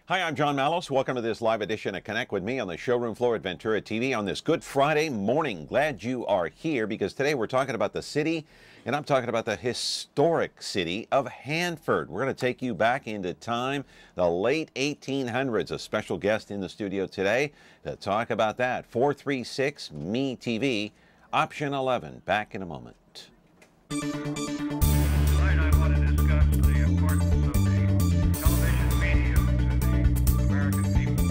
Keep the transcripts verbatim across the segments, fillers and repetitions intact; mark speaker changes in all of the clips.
Speaker 1: Hi, I'm John Mallos. Welcome to this live edition of Connect with me on the showroom floor at Ventura T V on this Good Friday morning. Glad you are here because today we're talking about the city, and I'm talking about the historic city of Hanford. We're going to take you back into time, the late eighteen hundreds. A special guest in the studio today to talk about that. four three six M E T V, option eleven. Back in a moment.
Speaker 2: Tonight I want to discuss the importance of the television medium to the American people.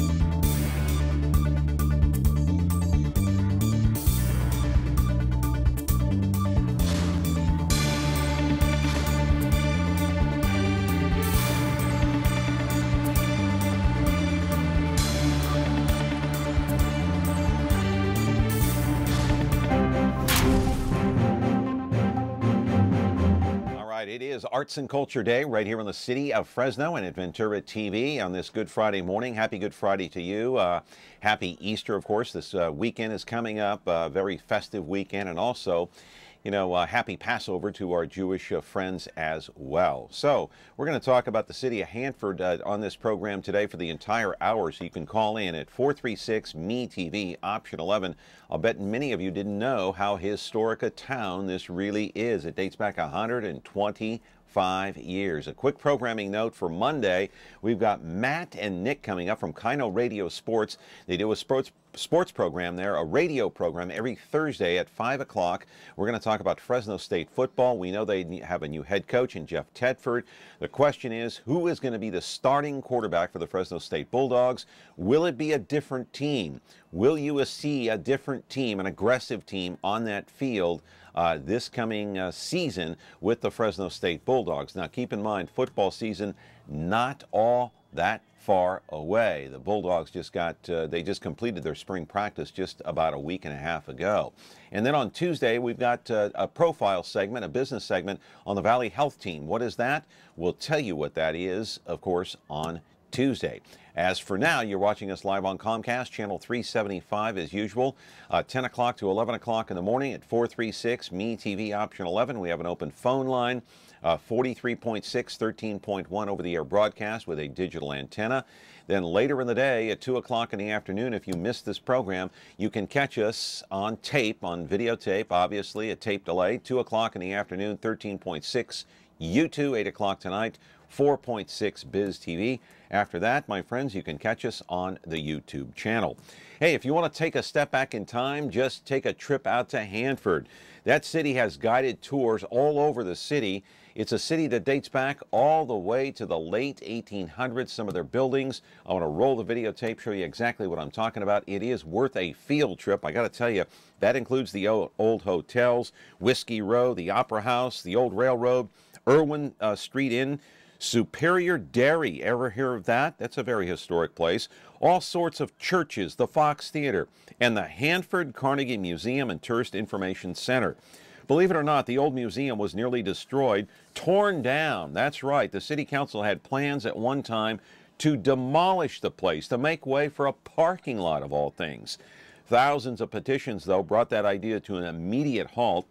Speaker 1: It is Arts and Culture Day right here in the city of Fresno and at Ventura T V on this Good Friday morning. Happy Good Friday to you. Uh, happy Easter, of course. This uh, weekend is coming up, a uh, very festive weekend, and also, you know, uh, happy Passover to our Jewish uh, friends as well. So we're going to talk about the city of Hanford uh, on this program today for the entire hour, so you can call in at four three six M E T V, option eleven. I'll bet many of you didn't know how historic a town this really is. It dates back one hundred twenty-five years. A quick programming note for Monday, we've got Matt and Nick coming up from Kino Radio Sports. They do a sports sports program there, a radio program every Thursday at five o'clock. We're going to talk about Fresno State football. We know they have a new head coach in Jeff Tedford. The question is, who is going to be the starting quarterback for the Fresno State Bulldogs? Will it be a different team? Will you see a different team, an aggressive team on that field uh, this coming uh, season with the Fresno State Bulldogs? Now, keep in mind, football season, not all that far away. The Bulldogs just got, uh, they just completed their spring practice just about a week and a half ago. And then on Tuesday, we've got uh, a profile segment, a business segment on the Valley Health Team. What is that? We'll tell you what that is, of course, on Tuesday. As for now, you're watching us live on Comcast, channel three seventy-five as usual, uh, ten o'clock to eleven o'clock in the morning at four three six M E T V, option eleven. We have an open phone line. Uh, forty-three point six, thirteen point one over-the-air broadcast with a digital antenna. Then later in the day at two o'clock in the afternoon, if you missed this program, you can catch us on tape, on videotape, obviously, a tape delay. two o'clock in the afternoon, thirteen point six YouTube, eight o'clock tonight, four point six Biz T V. After that, my friends, you can catch us on the YouTube channel. Hey, if you want to take a step back in time, just take a trip out to Hanford. That city has guided tours all over the city. It's a city that dates back all the way to the late eighteen hundreds, some of their buildings. I want to roll the videotape, show you exactly what I'm talking about. It is worth a field trip. I got to tell you, that includes the old hotels, Whiskey Row, the Opera House, the old railroad, Irwin uh, Street Inn, Superior Dairy. Ever hear of that? That's a very historic place. All sorts of churches, the Fox Theater, and the Hanford Carnegie Museum and Tourist Information Center. Believe it or not, the old museum was nearly destroyed, torn down. That's right. The city council had plans at one time to demolish the place, to make way for a parking lot of all things. Thousands of petitions, though, brought that idea to an immediate halt.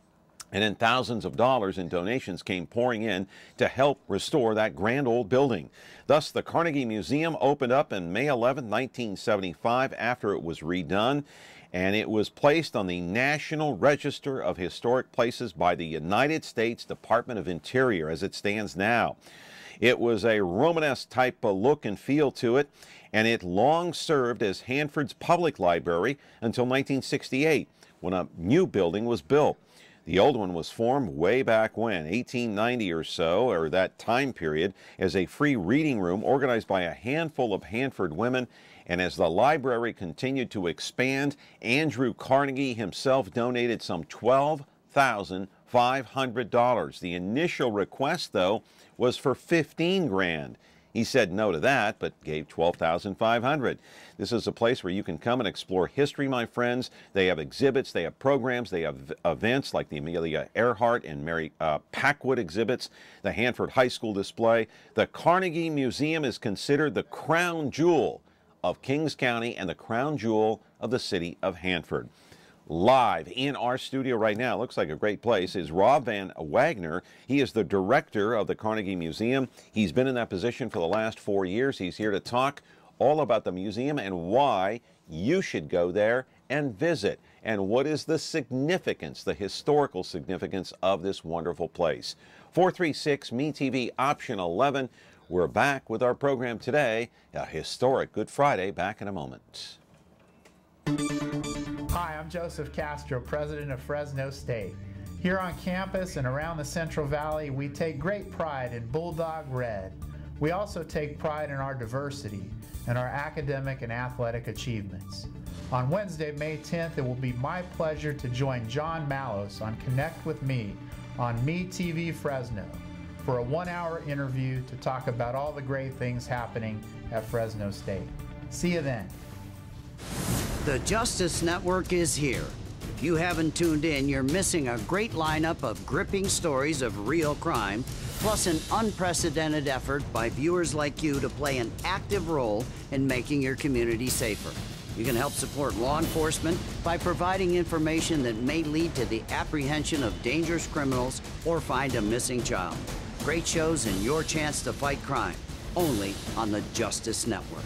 Speaker 1: And then thousands of dollars in donations came pouring in to help restore that grand old building. Thus, the Carnegie Museum opened up on May eleventh, nineteen seventy-five, after it was redone, and it was placed on the National Register of Historic Places by the United States Department of Interior as it stands now. It was a Romanesque type of look and feel to it, and it long served as Hanford's public library until nineteen sixty-eight, when a new building was built. The old one was formed way back when, eighteen ninety or so, or that time period, as a free reading room organized by a handful of Hanford women. And as the library continued to expand, Andrew Carnegie himself donated some twelve thousand five hundred dollars. The initial request, though, was for fifteen grand. He said no to that, but gave twelve thousand five hundred dollars. This is a place where you can come and explore history, my friends. They have exhibits, they have programs, they have events like the Amelia Earhart and Mary uh, Packwood exhibits, the Hanford High School display. The Carnegie Museum is considered the crown jewel of Kings County and the crown jewel of the city of Hanford. Live in our studio right now, looks like a great place, is Rob Van Wagner. He is the director of the Carnegie Museum. He's been in that position for the last four years. He's here to talk all about the museum and why you should go there and visit, and what is the significance, the historical significance of this wonderful place. four three six M E T V option eleven. We're back with our program today, a historic Good Friday. Back in a moment.
Speaker 3: Hi, I'm Joseph Castro, president of Fresno State. Here on campus and around the Central Valley, we take great pride in Bulldog Red. We also take pride in our diversity and our academic and athletic achievements. On Wednesday, May tenth, it will be my pleasure to join John Mallos on Connect with Me on M E T V Fresno for a one-hour interview to talk about all the great things happening at Fresno State. See you then.
Speaker 4: The Justice Network is here. If you haven't tuned in, you're missing a great lineup of gripping stories of real crime, plus an unprecedented effort by viewers like you to play an active role in making your community safer. You can help support law enforcement by providing information that may lead to the apprehension of dangerous criminals or find a missing child. Great shows and your chance to fight crime, only on the Justice Network.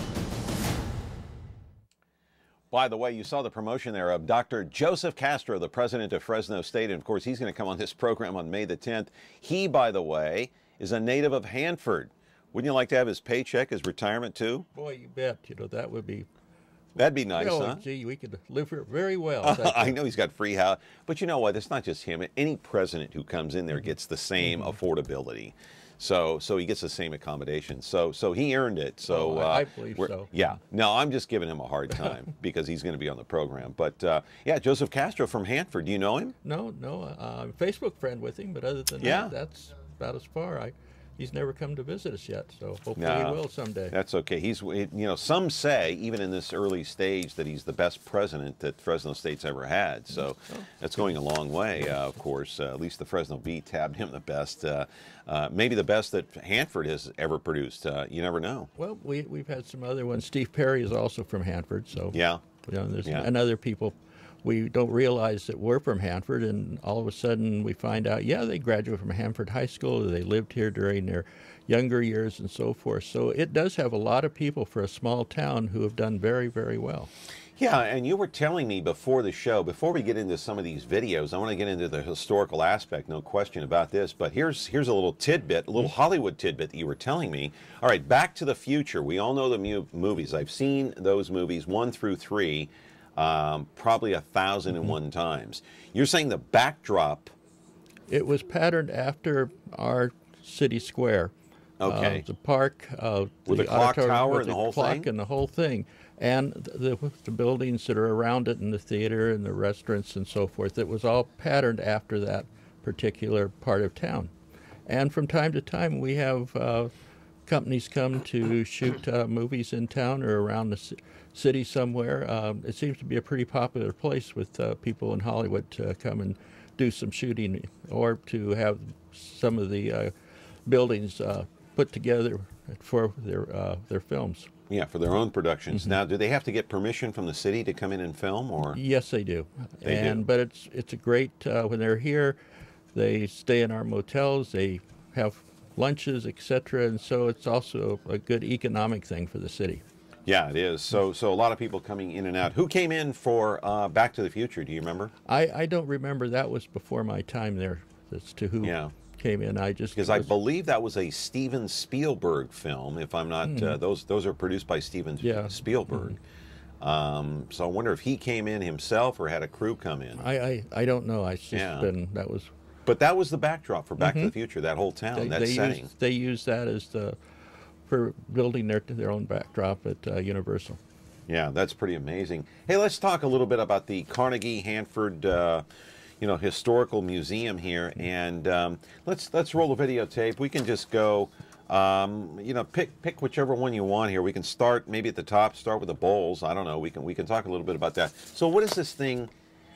Speaker 1: By the way, you saw the promotion there of Doctor Joseph Castro, the president of Fresno State, and of course he's going to come on this program on May the tenth. He, by the way, is a native of Hanford. Wouldn't you like to have his paycheck, his retirement too?
Speaker 5: Boy, you bet. You know, that would be...
Speaker 1: That'd be nice,
Speaker 5: oh,
Speaker 1: huh?
Speaker 5: Gee, we could live here very well.
Speaker 1: Uh, I know he's got free house, but you know what? It's not just him. Any president who comes in there gets the same mm-hmm. affordability. So, so he gets the same accommodation. So, so he earned it. So,
Speaker 5: oh, I,
Speaker 1: uh,
Speaker 5: I believe so.
Speaker 1: Yeah. No, I'm just giving him a hard time because he's going to be on the program. But uh, yeah, Joseph Castro from Hanford. Do you know him?
Speaker 5: No, no. Uh, I'm a Facebook friend with him, but other than
Speaker 1: yeah.
Speaker 5: that, that's about as far. I. He's never come to visit us yet, so hopefully
Speaker 1: no,
Speaker 5: he will someday.
Speaker 1: That's okay. He's, you know, some say, even in this early stage, that he's the best president that Fresno State's ever had. So oh. that's going a long way, uh, of course. Uh, at least the Fresno Bee tabbed him the best, uh, uh, maybe the best that Hanford has ever produced. Uh, you never know.
Speaker 5: Well, we, we've had some other ones. Steve Perry is also from Hanford, so
Speaker 1: yeah,
Speaker 5: you know, there's
Speaker 1: yeah.
Speaker 5: and other people. We don't realize that we're from Hanford, and all of a sudden we find out, yeah, they graduated from Hanford High School, they lived here during their younger years and so forth. So it does have a lot of people for a small town who have done very, very well.
Speaker 1: Yeah, and you were telling me before the show, before we get into some of these videos, I want to get into the historical aspect, no question about this, but here's here's a little tidbit, a little Hollywood tidbit that you were telling me. All right, Back to the Future. We all know the mu movies. I've seen those movies, one through three, um, probably a thousand and one times. You're saying the backdrop...
Speaker 5: It was patterned after our city square.
Speaker 1: Okay.
Speaker 5: Uh, the park, uh,
Speaker 1: with the, the clock tower and
Speaker 5: the
Speaker 1: the whole
Speaker 5: clock
Speaker 1: thing?
Speaker 5: and the whole thing. And the, the buildings that are around it, and the theater and the restaurants and so forth. It was all patterned after that particular part of town. And from time to time, we have uh, companies come to shoot uh, movies in town or around the c city somewhere. Um, it seems to be a pretty popular place with uh, people in Hollywood to come and do some shooting, or to have some of the uh, buildings uh, put together for their uh, their films.
Speaker 1: Yeah, for their own productions.
Speaker 5: Mm-hmm.
Speaker 1: Now, do they have to get permission from the city to come in and film, or?
Speaker 5: Yes, they do.
Speaker 1: They
Speaker 5: and
Speaker 1: do.
Speaker 5: But it's it's a great uh, when they're here. They stay in our motels. They have lunches, et cetera. And so it's also a good economic thing for the city.
Speaker 1: Yeah, it is. So, so a lot of people coming in and out. Who came in for uh, Back to the Future? Do you remember?
Speaker 5: I I don't remember. That was before my time there. As to who
Speaker 1: yeah.
Speaker 5: came in, I just
Speaker 1: because I believe that was a Steven Spielberg film. If I'm not, mm-hmm. uh, those those are produced by Steven
Speaker 5: yeah.
Speaker 1: Spielberg. Mm-hmm. um, so I wonder if he came in himself or had a crew come in.
Speaker 5: I I, I don't know. I just
Speaker 1: yeah.
Speaker 5: been that was.
Speaker 1: But that was the backdrop for Back
Speaker 5: mm-hmm.
Speaker 1: to the Future. That whole town,
Speaker 5: they,
Speaker 1: that
Speaker 5: they
Speaker 1: setting.
Speaker 5: Used, they used that as the for building their their own backdrop at uh, Universal.
Speaker 1: Yeah, that's pretty amazing. Hey, let's talk a little bit about the Carnegie Hanford, uh, you know, historical museum here, and um, let's let's roll the videotape. We can just go, um, you know, pick pick whichever one you want here. We can start maybe at the top. Start with the bowls. I don't know. We can we can talk a little bit about that. So, what is this thing?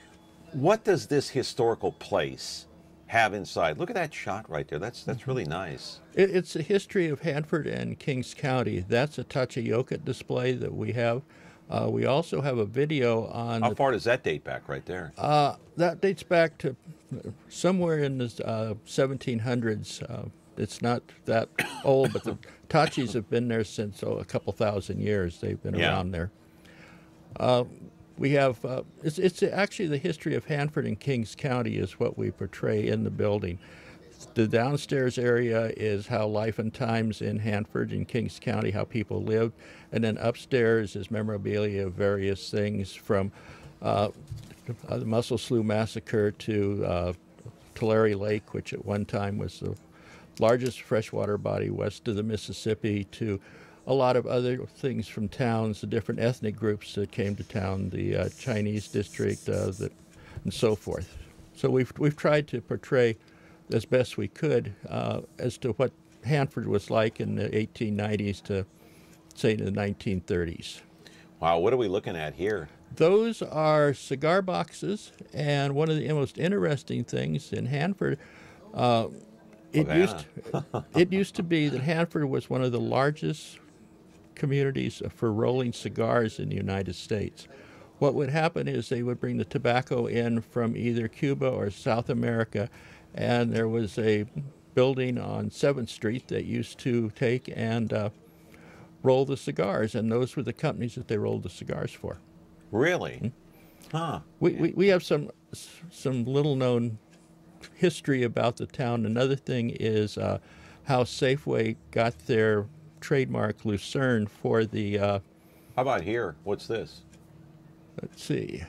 Speaker 1: What does this historical place have inside? Look at that shot right there. That's that's really nice.
Speaker 5: It, it's a history of Hanford and Kings County. That's a Tachayokit display that we have. Uh, we also have a video on
Speaker 1: How
Speaker 5: the,
Speaker 1: far does that date back right there?
Speaker 5: uh, that dates back to somewhere in the uh, seventeen hundreds. Uh, it's not that old, but the Tachis have been there since oh, a couple thousand years. They've been
Speaker 1: Yeah.
Speaker 5: around there. Uh, we have uh, it's, it's actually the history of Hanford and Kings County is what we portray in the building. The downstairs area is how life and times in Hanford and Kings County, how people lived, and then upstairs is memorabilia of various things from uh, the Muscle Slough Massacre to uh, Tulare Lake, which at one time was the largest freshwater body west of the Mississippi, to a lot of other things from towns, the different ethnic groups that came to town, the uh, Chinese district, uh, the, and so forth. So we've we've tried to portray as best we could uh, as to what Hanford was like in the eighteen nineties to, say, the nineteen thirties.
Speaker 1: Wow, what are we looking at here?
Speaker 5: Those are cigar boxes, and one of the most interesting things in Hanford, uh, it used it used to be that Hanford was one of the largest communities for rolling cigars in the United States. What would happen is they would bring the tobacco in from either Cuba or South America, and there was a building on seventh street that used to take and uh, roll the cigars, and those were the companies that they rolled the cigars for.
Speaker 1: Really? Huh.
Speaker 5: We, we, we have some some little known history about the town. Another thing is uh, how Safeway got their trademark Lucerne for the, uh,
Speaker 1: How about here? What's this?
Speaker 5: let's see,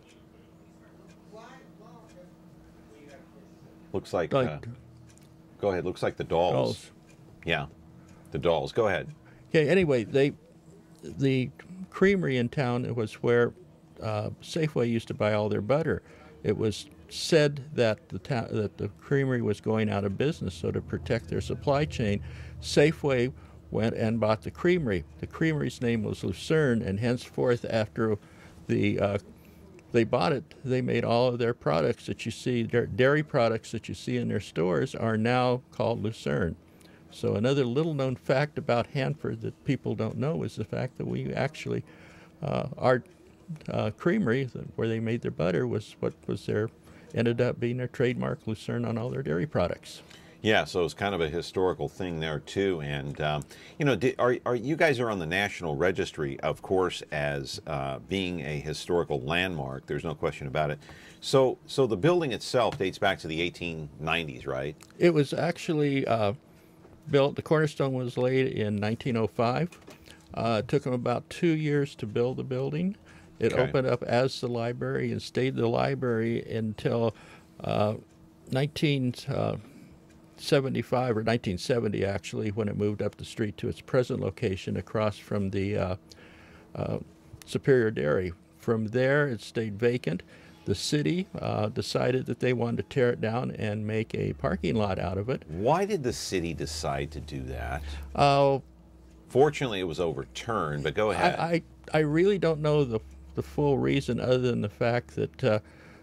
Speaker 1: Looks like,
Speaker 5: like
Speaker 1: uh, go ahead, looks like the dolls.
Speaker 5: dolls.
Speaker 1: Yeah, the dolls. Go ahead.
Speaker 5: Okay, anyway, they, the creamery in town was where uh, Safeway used to buy all their butter. It was said that the ta- that the creamery was going out of business, so to protect their supply chain, Safeway went and bought the creamery. The creamery's name was Lucerne, and henceforth, after the uh, they bought it, they made all of their products that you see, their dairy products that you see in their stores, are now called Lucerne. So another little-known fact about Hanford that people don't know is the fact that we actually, uh, our uh, creamery, where they made their butter, was what was their, ended up being their trademark Lucerne on all their dairy products.
Speaker 1: Yeah, so it's kind of a historical thing there too. And um, you know, did, are are you guys are on the National Registry, of course, as uh, being a historical landmark. There's no question about it. So, so the building itself dates back to the eighteen nineties, right?
Speaker 5: It was actually uh, built. The cornerstone was laid in nineteen oh five. Uh, it took them about two years to build the building. It
Speaker 1: Okay.
Speaker 5: opened up as the library and stayed the library until uh, nineteen seventy-five or nineteen seventy, actually, when it moved up the street to its present location across from the uh, uh, Superior Dairy. From there, it stayed vacant. The city uh, decided that they wanted to tear it down and make a parking lot out of it.
Speaker 1: Why did the city decide to do that?
Speaker 5: Uh,
Speaker 1: Fortunately, it was overturned. But go ahead.
Speaker 5: I, I, I really don't know the, the full reason, other than the fact that uh,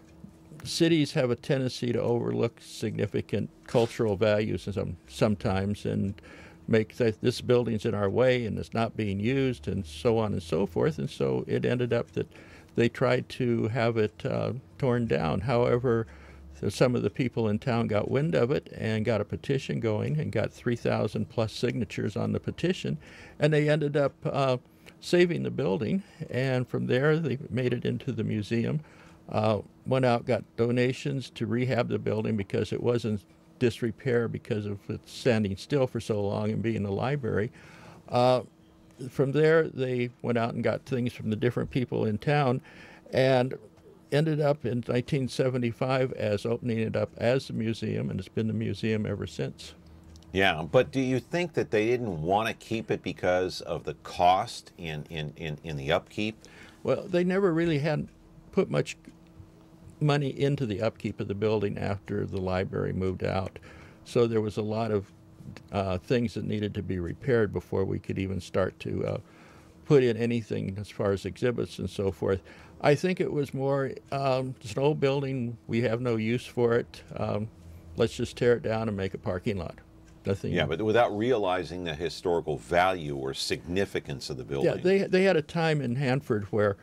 Speaker 5: cities have a tendency to overlook significant cultural values some, sometimes and make that this building's in our way and it's not being used and so on and so forth. And so it ended up that they tried to have it uh, torn down. However, so some of the people in town got wind of it and got a petition going and got three thousand plus signatures on the petition, and they ended up uh, saving the building. And from there, they made it into the museum. Uh, went out, got donations to rehab the building because it was in disrepair because of it standing still for so long and being a library. Uh, from there, they went out and got things from the different people in town and ended up in nineteen seventy-five as opening it up as a museum, and it's been the museum ever since.
Speaker 1: Yeah, but do you think that they didn't want to keep it because of the cost in, in, in, in the upkeep?
Speaker 5: Well, they never really had put much money into the upkeep of the building after the library moved out. So there was a lot of uh, things that needed to be repaired before we could even start to uh, put in anything as far as exhibits and so forth. I think it was more, um, it's an old building, we have no use for it, um, let's just tear it down and make a parking lot. nothing.
Speaker 1: Yeah, but without realizing the historical value or significance of the building.
Speaker 5: Yeah, they they had a time in Hanford where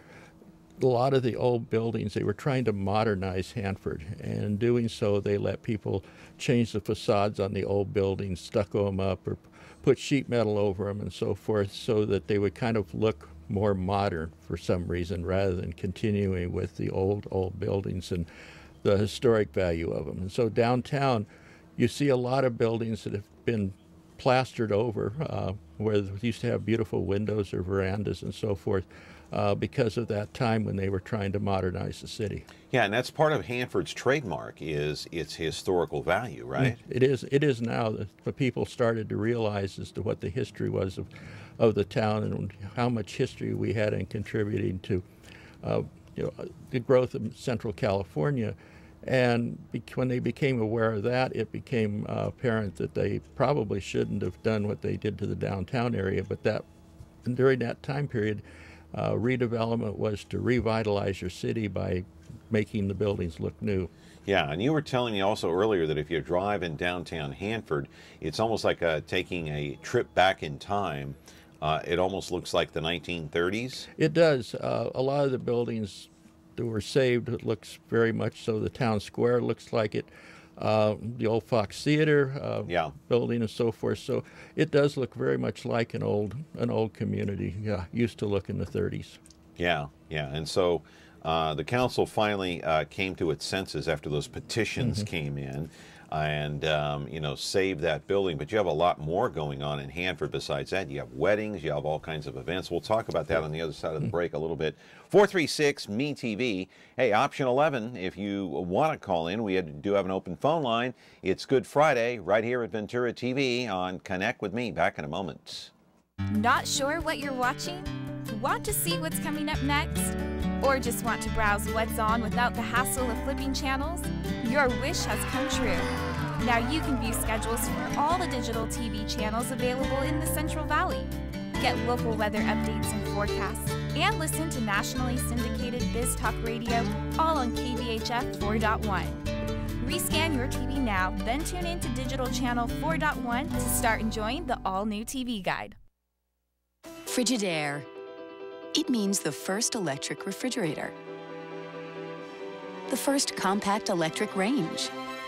Speaker 5: a lot of the old buildings, they were trying to modernize Hanford, and in doing so, they let people change the facades on the old buildings, stucco them up, or put sheet metal over them and so forth, so that they would kind of look more modern for some reason, rather than continuing with the old, old buildings and the historic value of them. And so downtown, you see a lot of buildings that have been plastered over, uh, where they used to have beautiful windows or verandas and so forth, uh, because of that time when they were trying to modernize the city.
Speaker 1: Yeah, and that's part of Hanford's trademark, is its historical value, right?
Speaker 5: It is. It is now that the people started to realize as to what the history was of, of the town, and how much history we had in contributing to, uh, you know, the growth of Central California. And when they became aware of that, it became uh, apparent that they probably shouldn't have done what they did to the downtown area. But that, and during that time period, uh, redevelopment was to revitalize your city by making the buildings look new.
Speaker 1: Yeah, and you were telling me also earlier that if you drive in downtown Hanford, it's almost like uh, taking a trip back in time. Uh, it almost looks like the nineteen thirties.
Speaker 5: It does. Uh, a lot of the buildings that were saved, it looks very much so. The town square looks like it. Uh, the old Fox Theater uh,
Speaker 1: yeah.
Speaker 5: building and so forth. So it does look very much like an old an old community. Yeah, used to look in the thirties.
Speaker 1: Yeah, yeah, and so uh, the council finally uh, came to its senses after those petitions mm-hmm. came in, and um, you know, saved that building. But you have a lot more going on in Hanford besides that. You have weddings, you have all kinds of events. We'll talk about that on the other side of the break a little bit. four three six M E T V. Hey, option eleven, if you want to call in, we do have an open phone line. It's Good Friday right here at Ventura T V on Connect with Me. Back in a moment.
Speaker 6: Not sure what you're watching? Want to see what's coming up next? Or just want to browse what's on without the hassle of flipping channels? Your wish has come true. Now you can view schedules for all the digital T V channels available in the Central Valley. Get local weather updates and forecasts, and listen to nationally syndicated Biz Talk Radio, all on K V H F four point one. Rescan your T V now, then tune in to Digital Channel four point one to start enjoying the all-new T V guide.
Speaker 7: Frigidaire. It means the first electric refrigerator. The first compact electric range.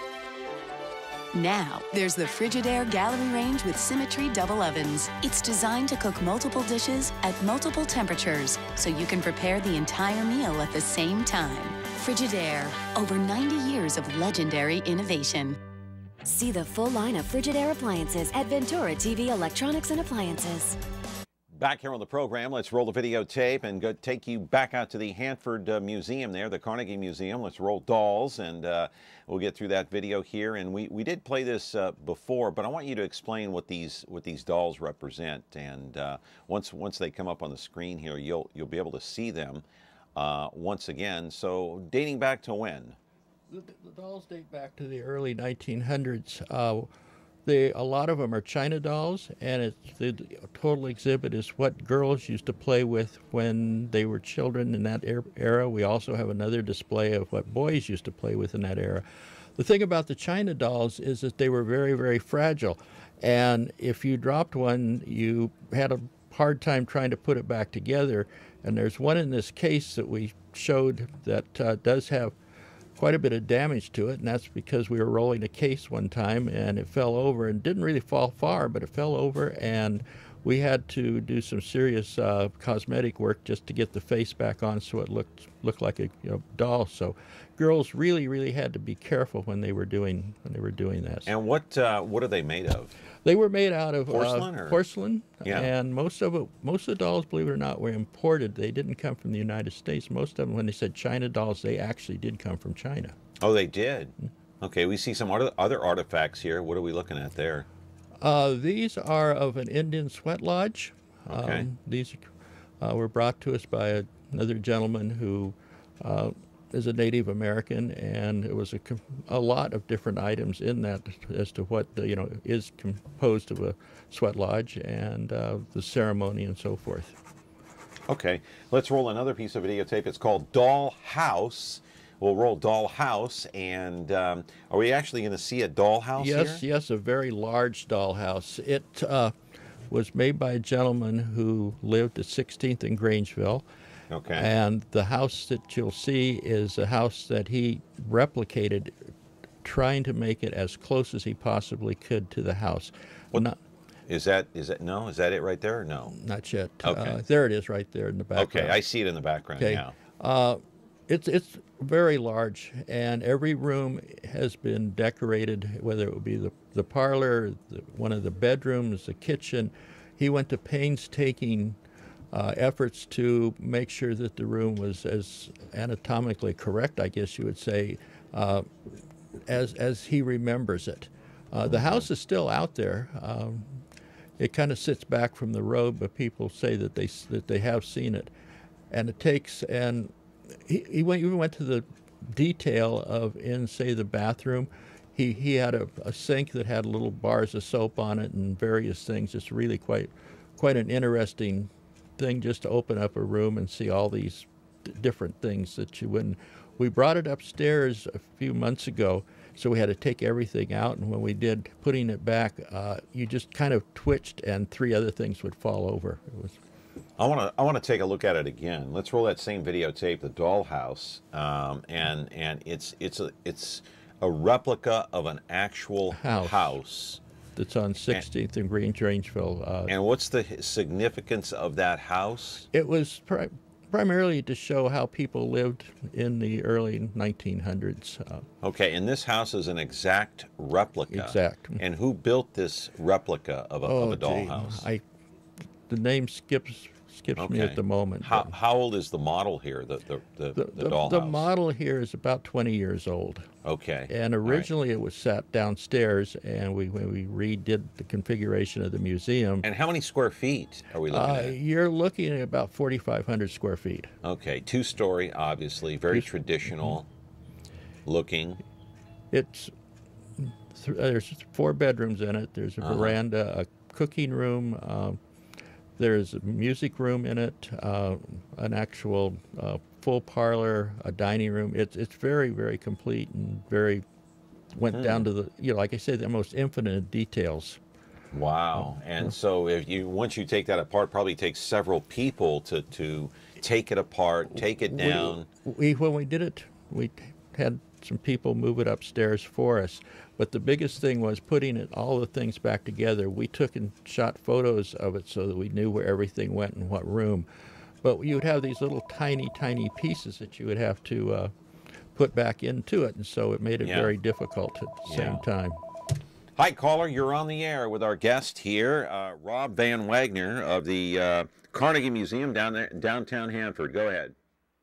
Speaker 7: Now, there's the Frigidaire Gallery Range with Symmetry double ovens. It's designed to cook multiple dishes at multiple temperatures, so you can prepare the entire meal at the same time. Frigidaire, over ninety years of legendary innovation.
Speaker 8: See the full line of Frigidaire appliances at Ventura T V Electronics and Appliances.
Speaker 1: Back here on the program, let's roll the videotape and go take you back out to the Hanford uh, Museum there, the Carnegie Museum. Let's roll dolls, and uh, we'll get through that video here. And we, we did play this uh, before, but I want you to explain what these what these dolls represent. And uh, once once they come up on the screen here, you'll you'll be able to see them uh, once again. So dating back to when?
Speaker 5: The, the dolls date back to the early nineteen hundreds. Uh, They, a lot of them are China dolls, and it's, the total exhibit is what girls used to play with when they were children in that era. We also have another display of what boys used to play with in that era. The thing about the China dolls is that they were very, very fragile, and if you dropped one, you had a hard time trying to put it back together. And there's one in this case that we showed that uh, does have quite a bit of damage to it, and that's because we were rolling a case one time and it fell over, and didn't really fall far, but it fell over, and we had to do some serious uh, cosmetic work just to get the face back on so it looked looked like a you know, doll. So girls really really had to be careful when they were doing when they were doing that.
Speaker 1: And what uh, what are they made of?
Speaker 5: They were made out of
Speaker 1: porcelain,
Speaker 5: uh,
Speaker 1: or?
Speaker 5: porcelain,
Speaker 1: yeah.
Speaker 5: And most of it, most of the dolls, believe it or not, were imported. They didn't come from the United States. Most of them, when they said China dolls, they actually did come from China.
Speaker 1: Oh, they did. Okay, we see some other artifacts here. What are we looking at there?
Speaker 5: Uh, these are of an Indian sweat lodge.
Speaker 1: Okay.
Speaker 5: Um, these uh, were brought to us by a, another gentleman who uh, is a Native American, and it was a, a lot of different items in that as to what the, you know is composed of a sweat lodge and uh, the ceremony and so forth.
Speaker 1: Okay, let's roll another piece of videotape. It's called Doll House. we'll roll dollhouse. And um, are we actually going to see a dollhouse
Speaker 5: Yes,
Speaker 1: here?
Speaker 5: yes, a very large dollhouse. It uh, was made by a gentleman who lived at sixteenth and Grangeville.
Speaker 1: Okay.
Speaker 5: And the house that you'll see is a house that he replicated, trying to make it as close as he possibly could to the house.
Speaker 1: What,
Speaker 5: not,
Speaker 1: is that, is that, no, is that it right there? No.
Speaker 5: not yet.
Speaker 1: Okay.
Speaker 5: Uh, there it is right there in the background.
Speaker 1: Okay, I see it in the background
Speaker 5: Okay.
Speaker 1: now.
Speaker 5: Uh, it's it's very large, and every room has been decorated, whether it would be the, the parlor, the, one of the bedrooms, the kitchen. He went to painstaking uh, efforts to make sure that the room was as anatomically correct, I guess you would say, uh, as as he remembers it. Uh, the house is still out there. Um, it kind of sits back from the road, but people say that they that they have seen it. And it takes, and he, he went, even went to the detail of, in, say, the bathroom, he, he had a, a sink that had little bars of soap on it and various things. It's really quite, quite an interesting thing just to open up a room and see all these d- different things that you wouldn't. We brought it upstairs a few months ago, so we had to take everything out, and when we did, putting it back, uh, you just kind of twitched and three other things would fall over. It was
Speaker 1: I want to I want to take a look at it again. Let's roll that same videotape, the dollhouse, um, and and it's it's a it's a replica of an actual
Speaker 5: House.
Speaker 1: house.
Speaker 5: that's on sixteenth and Green Grangeville. Uh,
Speaker 1: And what's the h- significance of that house?
Speaker 5: it was pri- primarily to show how people lived in the early nineteen hundreds. Uh,
Speaker 1: Okay, and this house is an exact replica.
Speaker 5: Exact.
Speaker 1: And who built this replica of a, of a
Speaker 5: gee,
Speaker 1: dollhouse?
Speaker 5: I, the name skips skips me
Speaker 1: Okay.
Speaker 5: at the moment.
Speaker 1: How,
Speaker 5: but
Speaker 1: how old is the model here, the, the, the,
Speaker 5: the,
Speaker 1: the,
Speaker 5: the,
Speaker 1: dollhouse?
Speaker 5: the model here is about twenty years old.
Speaker 1: Okay.
Speaker 5: And
Speaker 1: all right.
Speaker 5: originally it was sat downstairs, and we when we redid the configuration of the museum,
Speaker 1: And how many square feet are we looking
Speaker 5: uh,
Speaker 1: at?
Speaker 5: you're looking at about forty-five hundred square feet.
Speaker 1: Okay, two-story, obviously, very
Speaker 5: Two-
Speaker 1: traditional looking.
Speaker 5: It's th- there's four bedrooms in it. There's a
Speaker 1: Uh-huh.
Speaker 5: veranda, a cooking room. Um, there's a music room in it, uh, an actual uh, full parlor, a dining room. It's it's very very complete and very went
Speaker 1: Hmm.
Speaker 5: down to the you know like I said the most infinite details.
Speaker 1: Wow. And so if you once you take that apart, probably takes several people to to take it apart, take it down.
Speaker 5: We, we when we did it, we had some people move it upstairs for us. But the biggest thing was putting it all the things back together. We took and shot photos of it so that we knew where everything went in what room. But you would have these little tiny, tiny pieces that you would have to uh, put back into it, and so it made it
Speaker 1: Yeah.
Speaker 5: very difficult at the same
Speaker 1: Yeah.
Speaker 5: time.
Speaker 1: Hi, caller. You're on the air with our guest here, uh, Rob Van Wagner of the uh, Carnegie Museum down there, downtown Hanford. Go ahead.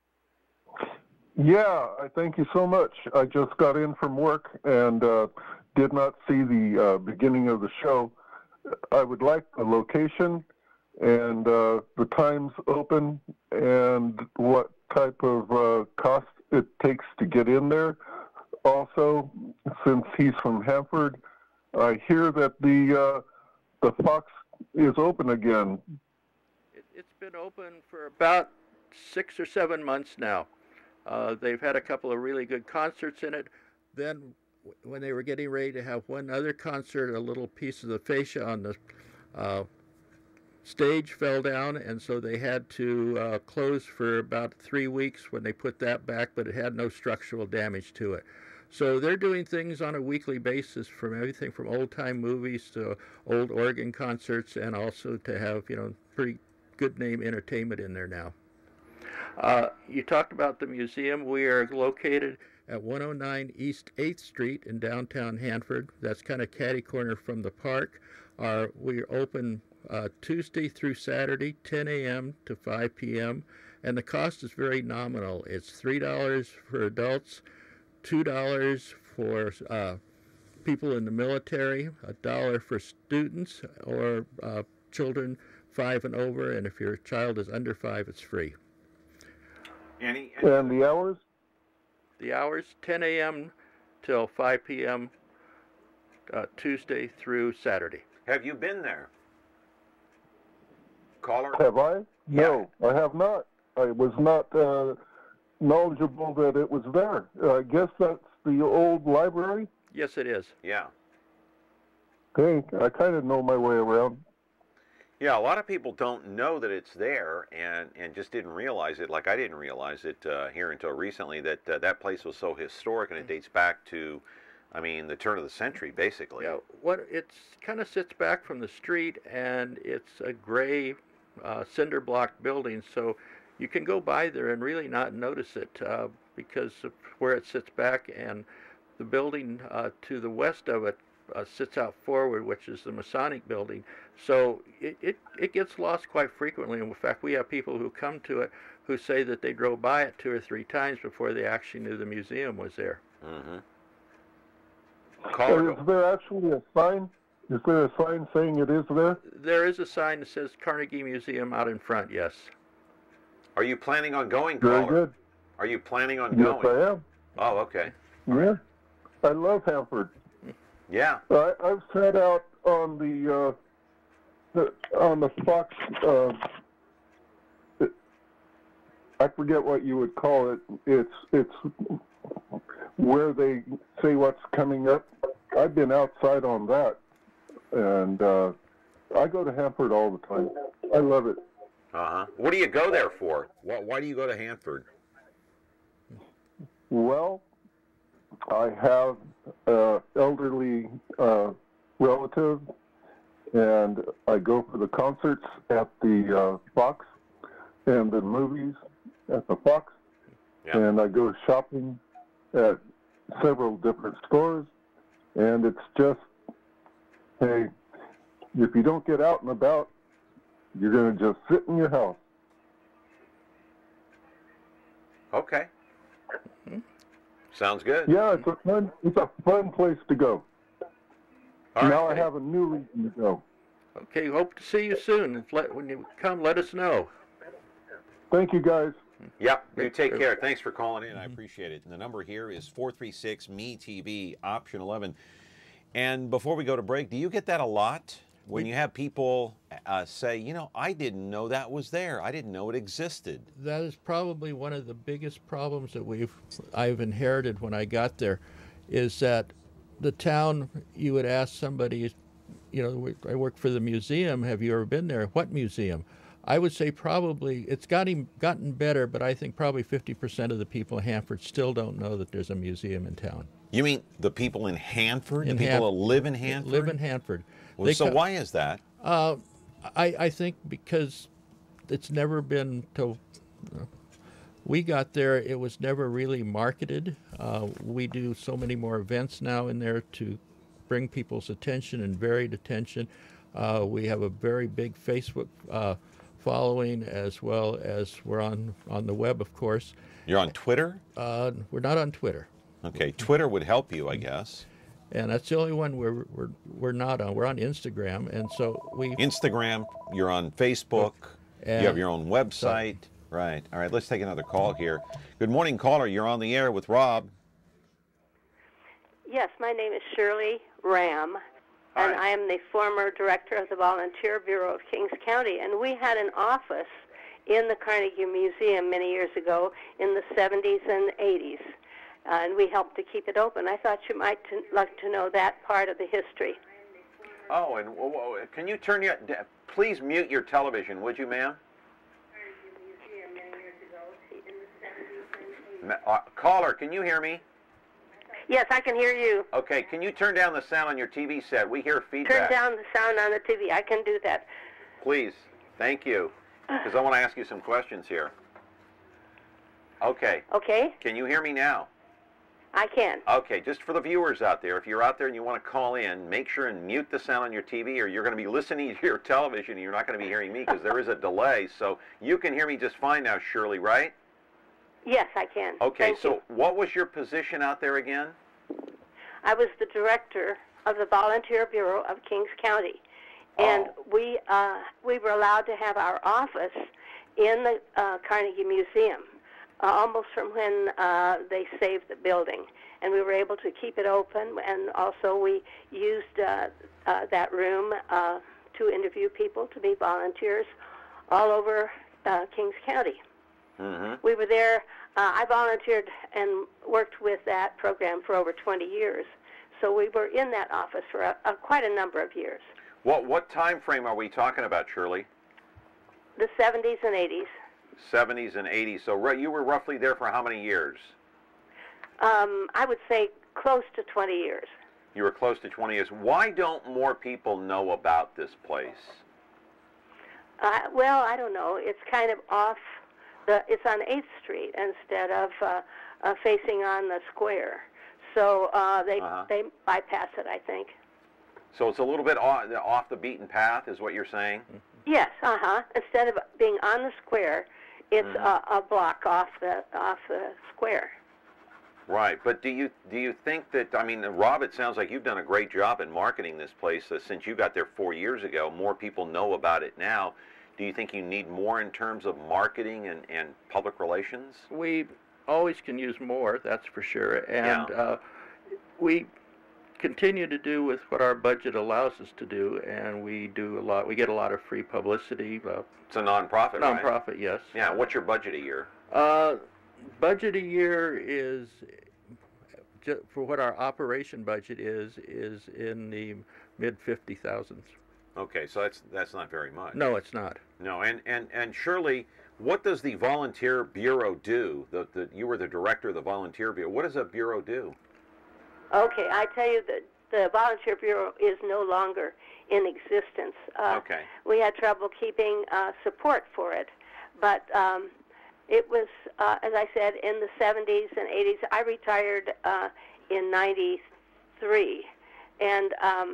Speaker 9: Yeah, I thank you so much. I just got in from work and uh, did not see the uh, beginning of the show. I would like the location and uh, the times open and what type of uh, cost it takes to get in there. Also, since he's from Hanford, I hear that the uh, the Fox is open again.
Speaker 5: It, it's been open for about six or seven months now. Uh, they've had a couple of really good concerts in it. Then, w- when they were getting ready to have one other concert, a little piece of the fascia on the uh, stage fell down, and so they had to uh, close for about three weeks when they put that back, but it had no structural damage to it. So they're doing things on a weekly basis, from everything from old-time movies to old organ concerts, and also to have, you know, pretty good name entertainment in there now. Uh, you talked about the museum. We are located at one oh nine East eighth Street in downtown Hanford. That's kind of catty corner from the park. Our, we're open uh, Tuesday through Saturday, ten a.m. to five p.m., and the cost is very nominal. It's three dollars for adults, two dollars for uh, people in the military, a dollar for students or uh, children five and over, and if your child is under five, it's free.
Speaker 1: Annie?
Speaker 9: And the hours?
Speaker 5: The hours, ten a.m. till five p.m. Uh, Tuesday through Saturday.
Speaker 1: Have you been there? Caller?
Speaker 9: Have I? No, I have not. I was not uh, knowledgeable that it was there. Uh, I guess that's the old library.
Speaker 5: Yes, it is.
Speaker 1: Yeah.
Speaker 9: Okay, I kind of know my way around.
Speaker 1: Yeah, a lot of people don't know that it's there and, and just didn't realize it, like I didn't realize it uh, here until recently, that uh, that place was so historic, and it dates back to, I mean, the turn of the century, basically.
Speaker 5: Yeah, what it's kind of sits back from the street, and it's a gray uh, cinder block building, so you can go by there and really not notice it uh, because of where it sits back, and the building uh, to the west of it uh, sits out forward, which is the Masonic building. So it, it, it gets lost quite frequently. In fact, we have people who come to it who say that they drove by it two or three times before they actually knew the museum was there.
Speaker 1: Mm-hmm.
Speaker 9: Uh, is there actually a sign? Is there a sign saying it is there?
Speaker 5: There is a sign that says Carnegie Museum out in front, yes.
Speaker 1: Are you planning on going,
Speaker 9: Very
Speaker 1: caller?
Speaker 9: good.
Speaker 1: Are you planning on
Speaker 9: Yes,
Speaker 1: going?
Speaker 9: I am.
Speaker 1: Oh, okay.
Speaker 9: Yeah. I love Hanford.
Speaker 1: Yeah.
Speaker 9: I, I've sat out on the, uh, the on the Fox. Uh, it, I forget what you would call it. It's it's where they say what's coming up. I've been outside on that, and uh, I go to Hanford all the time. I love it.
Speaker 1: Uh-huh. What do you go there for? Why, why do you go to Hanford?
Speaker 9: Well, I have an elderly uh, relative, and I go for the concerts at the uh, Fox and the movies at the Fox,
Speaker 1: Yeah.
Speaker 9: and I go shopping at several different stores, and it's just, hey, if you don't get out and about, you're going to just sit in your house.
Speaker 1: Okay. Sounds good.
Speaker 9: Yeah, it's a fun, it's a fun place to go.
Speaker 1: All
Speaker 9: now
Speaker 1: right.
Speaker 9: I have a new reason to go.
Speaker 5: Okay, hope to see you soon. If let, when you come, let us know.
Speaker 9: Thank you, guys.
Speaker 1: Yep, you take care. Thanks for calling in. I appreciate it. And the number here is four three six M E T V, option eleven. And before we go to break, do you get that a lot? When you have people uh, say, you know, I didn't know that was there. I didn't know it existed.
Speaker 5: That is probably one of the biggest problems that we've I've inherited when I got there, is that the town, you would ask somebody, you know, I work for the museum, have you ever been there? What museum? I would say probably, it's gotten, gotten better, but I think probably fifty percent of the people in Hanford still don't know that there's a museum in town.
Speaker 1: You mean the people in Hanford?
Speaker 5: In
Speaker 1: the people
Speaker 5: Hanf-
Speaker 1: that live in Hanford?
Speaker 5: Live in Hanford.
Speaker 1: Well,
Speaker 5: They
Speaker 1: so
Speaker 5: co-
Speaker 1: why is that?
Speaker 5: Uh, I, I think because it's never been till uh, we got there, it was never really marketed. Uh, we do so many more events now in there to bring people's attention and varied attention. Uh, we have a very big Facebook uh, following, as well as we're on, on the web, of course.
Speaker 1: You're on Twitter?
Speaker 5: Uh, we're not on Twitter.
Speaker 1: Okay, Twitter would help you, I guess.
Speaker 5: And that's the only one we're, we're, we're not on. We're on Instagram, and so we...
Speaker 1: Instagram, you're on Facebook,
Speaker 5: And
Speaker 1: you have your own website. Right. All right, let's take another call here. Good morning, caller. You're on the air with Rob.
Speaker 10: Yes, my name is Shirley Ram, and I am the former director of the Volunteer Bureau of Kings County, and we had an office in the Carnegie Museum many years ago in the seventies and eighties. Uh, and we helped to keep it open. I thought you might t- like to know that part of the history.
Speaker 1: Oh, and w- w- can you turn your, d- please mute your television, would you, ma'am? Ma- uh, caller, can you hear me?
Speaker 10: Yes, I can hear you.
Speaker 1: Okay, can you turn down the sound on your T V set? We hear
Speaker 10: Turn
Speaker 1: feedback.
Speaker 10: down the sound on the T V. I can do that.
Speaker 1: Please, thank you, because I want to ask you some questions here. Okay.
Speaker 10: Okay,
Speaker 1: Can you hear me now?
Speaker 10: I can.
Speaker 1: Okay, just for the viewers out there, if you're out there and you want to call in, make sure and mute the sound on your T V, or you're going to be listening to your television and you're not going to be hearing me because there is a delay. So you can hear me just fine now, Shirley, right?
Speaker 10: Yes, I can.
Speaker 1: Okay,
Speaker 10: Thank
Speaker 1: so
Speaker 10: you.
Speaker 1: what was your position out there again?
Speaker 10: I was the director of the Volunteer Bureau of Kings County, and
Speaker 1: Oh.
Speaker 10: we uh, we were allowed to have our office in the uh, Carnegie Museum, uh, almost from when uh, they saved the building, and we were able to keep it open. And also, we used uh, uh, that room uh, to interview people to be volunteers all over uh, Kings County.
Speaker 1: Mm-hmm.
Speaker 10: We were there uh, I volunteered and worked with that program for over twenty years. So we were in that office for a, a, quite a number of years.
Speaker 1: What what time frame are we talking about, Shirley?
Speaker 10: The seventies and eighties.
Speaker 1: seventies and eighties. So ru- you were roughly there for how many years?
Speaker 10: Um, I would say close to twenty years.
Speaker 1: You were close to twenty years. Why don't more people know about this place?
Speaker 10: Uh, well, I don't know. It's kind of off. The, it's on eighth street instead of uh, uh, facing on the square. So uh, they
Speaker 1: Uh-huh.
Speaker 10: they bypass it, I think.
Speaker 1: So it's a little bit off, off the beaten path, is what you're saying?
Speaker 10: Yes, uh-huh. Instead of being on the square, it's
Speaker 1: Mhm.
Speaker 10: a, a block off the off the square.
Speaker 1: Right, but do you do you think that, I mean, Rob, it sounds like you've done a great job in marketing this place uh, since you got there four years ago. More people know about it now. Do you think you need more in terms of marketing and, and public relations?
Speaker 5: We always can use more, that's for sure. And
Speaker 1: Yeah.
Speaker 5: uh, we continue to do with what our budget allows us to do, and we do a lot. We get a lot of free publicity. Uh,
Speaker 1: It's a nonprofit, right?
Speaker 5: nonprofit, yes.
Speaker 1: Yeah, what's your budget a year?
Speaker 5: Uh, budget a year is, ju- for what our operation budget is, is in the mid fifty thousands.
Speaker 1: Okay, so that's that's not very much.
Speaker 5: No, it's not.
Speaker 1: No, and, and, and Shirley, what does the Volunteer Bureau do? The, the, you were the director of the Volunteer Bureau. What does a bureau do?
Speaker 10: Okay, I tell you that the Volunteer Bureau is no longer in existence. Uh,
Speaker 1: Okay.
Speaker 10: We had trouble keeping uh, support for it, but um, it was, uh, as I said, in the seventies and eighties. I retired uh, in ninety-three, and um,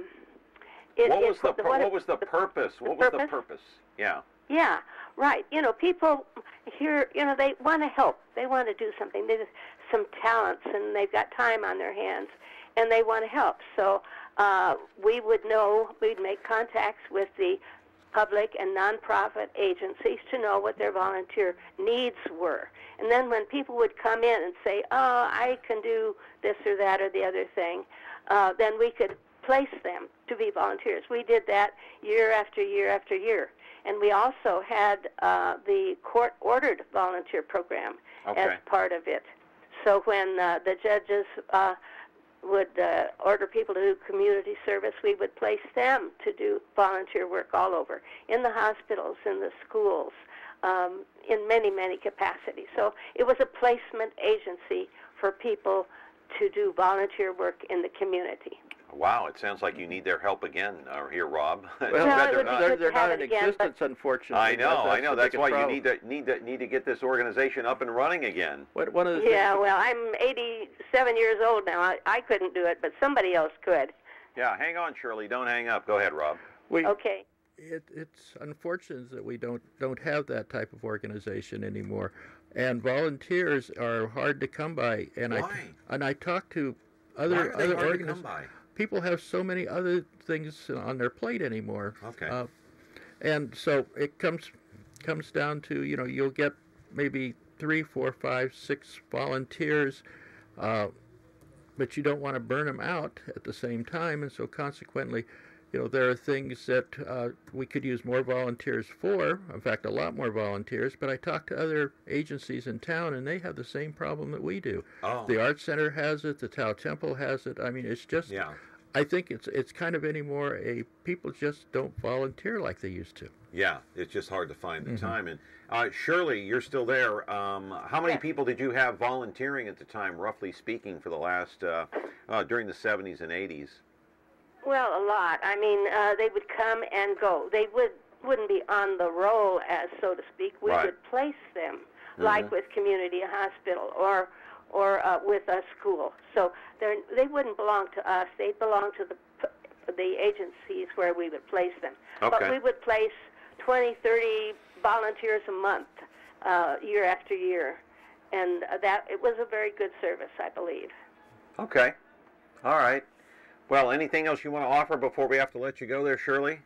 Speaker 10: it,
Speaker 1: what
Speaker 10: it,
Speaker 1: was the pur-
Speaker 10: what,
Speaker 1: what was the,
Speaker 10: the
Speaker 1: purpose?
Speaker 10: the
Speaker 1: What was the
Speaker 10: purpose?
Speaker 1: purpose? Yeah.
Speaker 10: Yeah, right. You know, people here, you know, they want to help. They want to do something. They have some talents, and they've got time on their hands, and they want to help. So uh, we would know, we'd make contacts with the public and nonprofit agencies to know what their volunteer needs were. And then when people would come in and say, oh, I can do this or that or the other thing, uh, then we could place them to be volunteers. We did that year after year after year. And we also had uh, the court-ordered volunteer program
Speaker 1: Okay.
Speaker 10: as part of it. So when uh, the judges uh, would uh, order people to do community service, we would place them to do volunteer work all over, in the hospitals, in the schools, um, in many, many capacities. So it was a placement agency for people to do volunteer work in the community.
Speaker 1: Wow, it sounds like you need their help again, uh, here, Rob.
Speaker 5: Well,
Speaker 10: Well, it would be
Speaker 5: they're,
Speaker 10: good
Speaker 5: they're
Speaker 10: to have
Speaker 5: not in
Speaker 10: it again, but-
Speaker 5: existence, unfortunately.
Speaker 1: I know, I know.
Speaker 5: the
Speaker 1: That's
Speaker 5: biggest
Speaker 1: why
Speaker 5: problem.
Speaker 1: you need to need to need to get this organization up and running again.
Speaker 5: What, one of the
Speaker 10: Yeah,
Speaker 5: things,
Speaker 10: well, I'm eighty-seven years old now. I, I couldn't do it, but somebody else could.
Speaker 1: Yeah, hang on, Shirley. Don't hang up. Go ahead, Rob.
Speaker 5: we,
Speaker 10: Okay.
Speaker 5: it, it's unfortunate that we don't don't have that type of organization anymore, and volunteers are hard to come by. And
Speaker 1: Why?
Speaker 5: I and I talk to
Speaker 1: Why
Speaker 5: other
Speaker 1: are they
Speaker 5: other
Speaker 1: hard to
Speaker 5: organizations.
Speaker 1: come by?
Speaker 5: People have so many other things on their plate anymore.
Speaker 1: Okay.
Speaker 5: Uh, and so it comes comes down to, you know, you'll get maybe three, four, five, six volunteers, uh, but you don't want to burn them out at the same time, and so consequently, you know, there are things that uh, we could use more volunteers for, in fact, a lot more volunteers, but I talk to other agencies in town, and they have the same problem that we do.
Speaker 1: Oh.
Speaker 5: The Art Center has it, the Tao Temple has it. I mean, it's just,
Speaker 1: Yeah.
Speaker 5: I think it's it's kind of anymore a, people just don't volunteer like they used to.
Speaker 1: Yeah, it's just hard to find the
Speaker 5: Mhm.
Speaker 1: time. And uh, Shirley, you're still there. Um, how many
Speaker 10: Yes.
Speaker 1: people did you have volunteering at the time, roughly speaking, for the last uh, uh, during the seventies and eighties?
Speaker 10: Well, a lot. I mean, uh, they would come and go. They would, wouldn't be on the roll, as so to speak. We
Speaker 1: Right.
Speaker 10: would place them, like with community hospital or or uh, with a school. So they're, they wouldn't belong to us. They'd belong to the p- the agencies where we would place them. But
Speaker 1: Okay.
Speaker 10: we would place twenty, thirty volunteers a month, uh, year after year. And uh, that it was a very good service, I believe.
Speaker 1: Okay. All right. Well, anything else you want to offer before we have to let you go there, Shirley?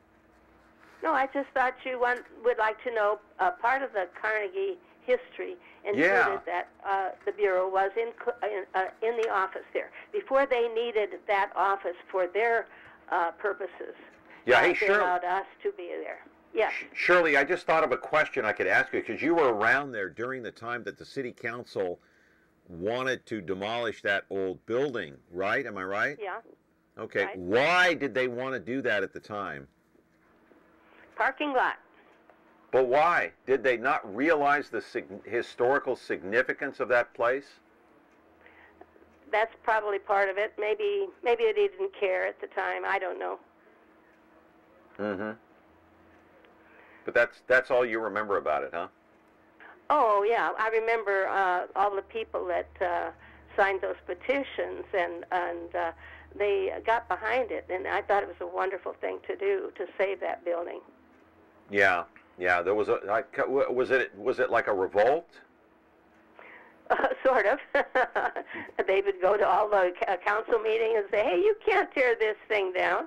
Speaker 10: No, I just thought you want, would like to know uh, part of the Carnegie history included
Speaker 1: Yeah.
Speaker 10: that uh, the Bureau was in, cl- in, uh, in the office there. Before they needed that office for their uh, purposes,
Speaker 1: Yeah,
Speaker 10: uh,
Speaker 1: hey,
Speaker 10: they
Speaker 1: Shirley.
Speaker 10: allowed us to be there. Yes.
Speaker 1: Shirley, I just thought of a question I could ask you, because you were around there during the time that the city council wanted to demolish that old building, right? Am I right?
Speaker 10: Yeah.
Speaker 1: Okay.
Speaker 10: Right.
Speaker 1: Why did they want to do that at the time?
Speaker 10: Parking lot.
Speaker 1: But why? Did they not realize the sig- historical significance of that place?
Speaker 10: That's probably part of it. Maybe maybe they didn't care at the time. I don't know.
Speaker 1: Mm-hmm. But that's that's all you remember about it, huh?
Speaker 10: Oh, yeah. I remember uh, all the people that uh, signed those petitions, and, and uh, they got behind it, and I thought it was a wonderful thing to do, to save that building.
Speaker 1: Yeah, yeah. There was a like, was it was it like a revolt?
Speaker 10: Uh, sort of. They would go to all the uh, council meetings and say, "Hey, you can't tear this thing down."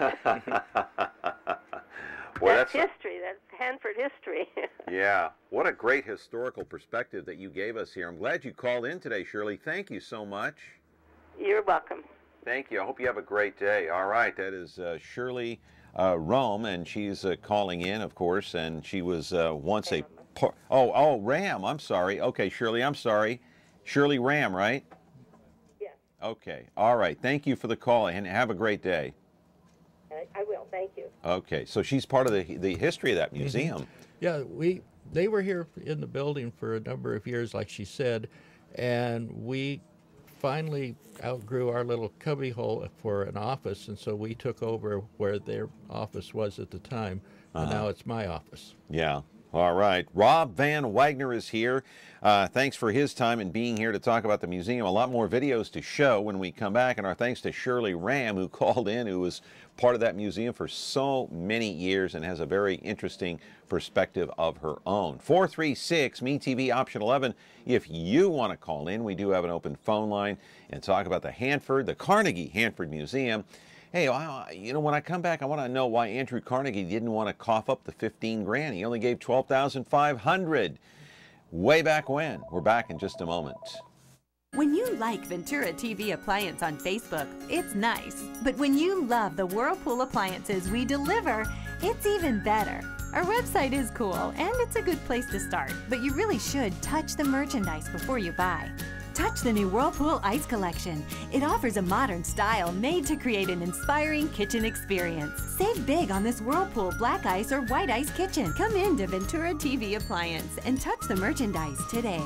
Speaker 1: Boy,
Speaker 10: that's,
Speaker 1: that's
Speaker 10: history. That's Hanford history.
Speaker 1: Yeah. What a great historical perspective that you gave us here. I'm glad you called in today, Shirley. Thank you so much.
Speaker 10: You're welcome.
Speaker 1: Thank you. I hope you have a great day. All right. That is uh, Shirley uh, Rome, and she's uh, calling in, of course, and she was uh, once a par- oh oh Ram. I'm sorry. Okay, Shirley. I'm sorry. Shirley Ram, right?
Speaker 10: Yes.
Speaker 1: Okay. All right. Thank you for the call, and have a great day.
Speaker 10: I, I will. Thank you.
Speaker 1: Okay. So she's part of the the history of that museum.
Speaker 5: Mm-hmm. Yeah, we they were here in the building for a number of years, like she said, and we finally outgrew our little cubbyhole for an office, and so we took over where their office was at the time, and
Speaker 1: Uh-huh.
Speaker 5: now it's my office.
Speaker 1: Yeah. All right. Rob Van Wagner is here. Uh, thanks for his time and being here to talk about the museum. A lot more videos to show when we come back. And our thanks to Shirley Ram, who called in, who was part of that museum for so many years and has a very interesting perspective of her own. four three six, M E T V, option eleven. If you want to call in, we do have an open phone line and talk about the Hanford, the Carnegie Hanford Museum. Hey, I, you know, when I come back, I want to know why Andrew Carnegie didn't want to cough up the fifteen grand. He only gave twelve thousand five hundred way back when. We're back in just a moment.
Speaker 11: When you like Ventura T V Appliance on Facebook, it's nice. But when you love the Whirlpool appliances we deliver, it's even better. Our website is cool, and it's a good place to start. But you really should touch the merchandise before you buy. Touch the new Whirlpool Ice Collection. It offers a modern style made to create an inspiring kitchen experience. Save big on this Whirlpool Black Ice or White Ice kitchen. Come in to Ventura T V Appliance and touch the merchandise today.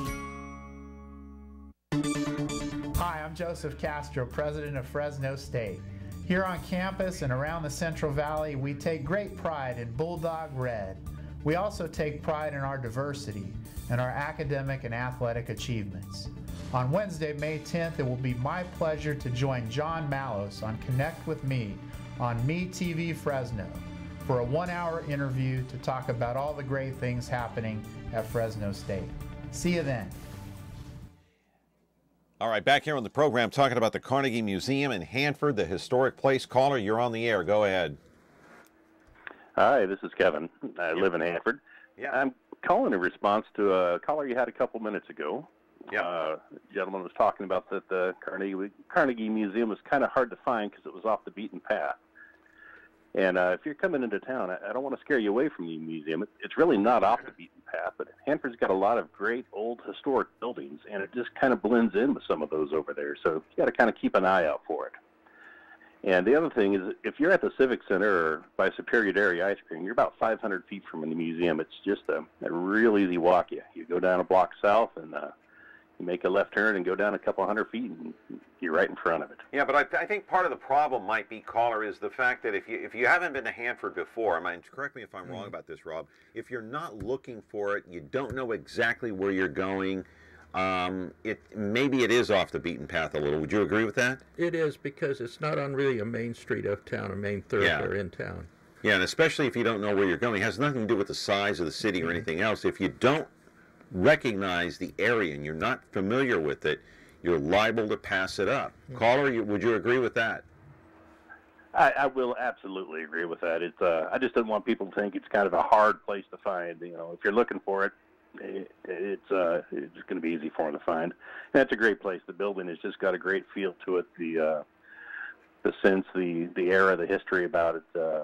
Speaker 3: Hi, I'm Joseph Castro, president of Fresno State. Here on campus and around the Central Valley, we take great pride in Bulldog Red. We also take pride in our diversity and our academic and athletic achievements. On Wednesday, May tenth, it will be my pleasure to join John Mallos on Connect with Me on M E T V Fresno for a one-hour interview to talk about all the great things happening at Fresno State. See you then.
Speaker 1: All right, back here on the program talking about the Carnegie Museum in Hanford, the historic place. Caller, you're on the air. Go ahead.
Speaker 12: Hi, this is Kevin. I live in Hanford.
Speaker 1: Yeah.
Speaker 12: I'm calling in response to a caller you had a couple minutes ago.
Speaker 1: Yeah.
Speaker 12: Uh, the gentleman was talking about that the Carnegie, Carnegie Museum was kind of hard to find because it was off the beaten path. And uh, if you're coming into town, I, I don't want to scare you away from the museum. It, it's really not off the beaten path, but Hanford's got a lot of great old historic buildings, and it just kind of blends in with some of those over there. So you got to kind of keep an eye out for it. And the other thing is, if you're at the Civic Center or by Superior Dairy Ice Cream, you're about five hundred feet from the museum. It's just a, a real easy walk. You, you go down a block south, and uh, you make a left turn and go down a couple hundred feet, and you're right in front of it.
Speaker 1: Yeah, but I, th- I think part of the problem might be, caller, is the fact that if you if you haven't been to Hanford before, I mean, correct me if I'm wrong about this, Rob, if you're not looking for it, you don't know exactly where you're going, um, it maybe it is off the beaten path a little. Would you agree with that?
Speaker 5: It is, because it's not on really a main street of town, a main thoroughfare in town.
Speaker 1: Yeah, and especially if you don't know where you're going. It has nothing to do with the size of the city or anything else. If you don't recognize the area and you're not familiar with it, you're liable to pass it up. Caller, you, would you agree with that?
Speaker 12: I, I will absolutely agree with that. It's uh, I just don't want people to think it's kind of a hard place to find. You know, if you're looking for it, it it's uh, it's going to be easy for them to find. And it's a great place. The building has just got a great feel to it. The uh, the sense, the the era, the history about it. Uh,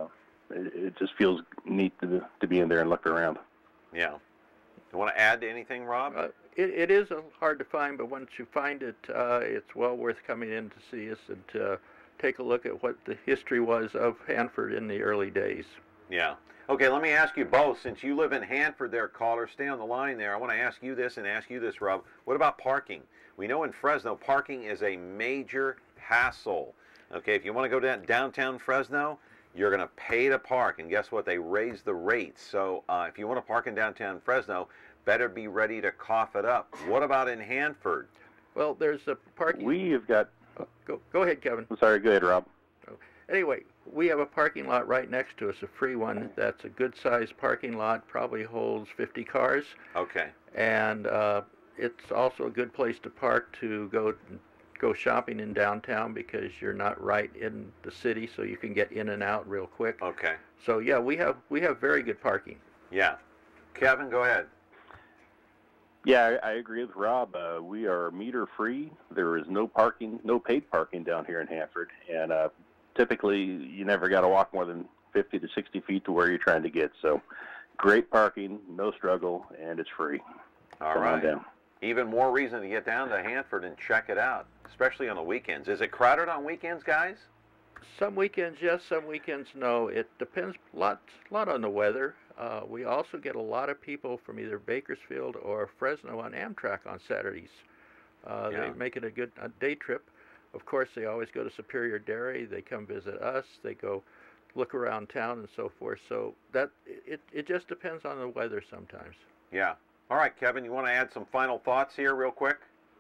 Speaker 12: it, it just feels neat to to be in there and look around.
Speaker 1: Yeah. You want to add anything, Rob?
Speaker 5: Uh, it, it is uh, hard to find, but once you find it, uh, it's well worth coming in to see us and to take a look at what the history was of Hanford in the early days.
Speaker 1: Yeah. Okay, let me ask you both. Since you live in Hanford there, caller, stay on the line there. I want to ask you this and ask you this, Rob. What about parking? We know in Fresno, parking is a major hassle. Okay, if you want to go down downtown Fresno, you're going to pay to park. And guess what? They raise the rates. So uh, if you want to park in downtown Fresno, better be ready to cough it up. What about in Hanford?
Speaker 5: Well, there's a parking...
Speaker 12: We have got...
Speaker 5: Oh, go, go ahead, Kevin.
Speaker 12: I'm sorry, go ahead, Rob.
Speaker 5: Anyway, we have a parking lot right next to us, a free one. That's a good-sized parking lot, probably holds fifty cars.
Speaker 1: Okay.
Speaker 5: And uh, it's also a good place to park to go go shopping in downtown because you're not right in the city, so you can get in and out real quick.
Speaker 1: Okay.
Speaker 5: So yeah, we have we have very good parking.
Speaker 1: Yeah. Kevin, go ahead.
Speaker 12: Yeah, I, I agree with Rob. Uh, we are meter free. There is no parking, no paid parking down here in Hanford, and uh, typically you never got to walk more than fifty to sixty feet to where you're trying to get. So great parking, no struggle, and it's free.
Speaker 1: All
Speaker 12: Come
Speaker 1: right.
Speaker 12: on down.
Speaker 1: Even more reason to get down to Hanford and check it out, especially on the weekends. Is it crowded on weekends, guys?
Speaker 5: Some weekends, yes. Some weekends, no. It depends a lot, lot on the weather. Uh, we also get a lot of people from either Bakersfield or Fresno on Amtrak on Saturdays. Uh,
Speaker 1: Yeah.
Speaker 5: They make it a good a day trip. Of course, they always go to Superior Dairy. They come visit us. They go look around town and so forth. So that it, it just depends on the weather sometimes.
Speaker 1: Yeah. All right, Kevin, you want to add some final thoughts here real quick?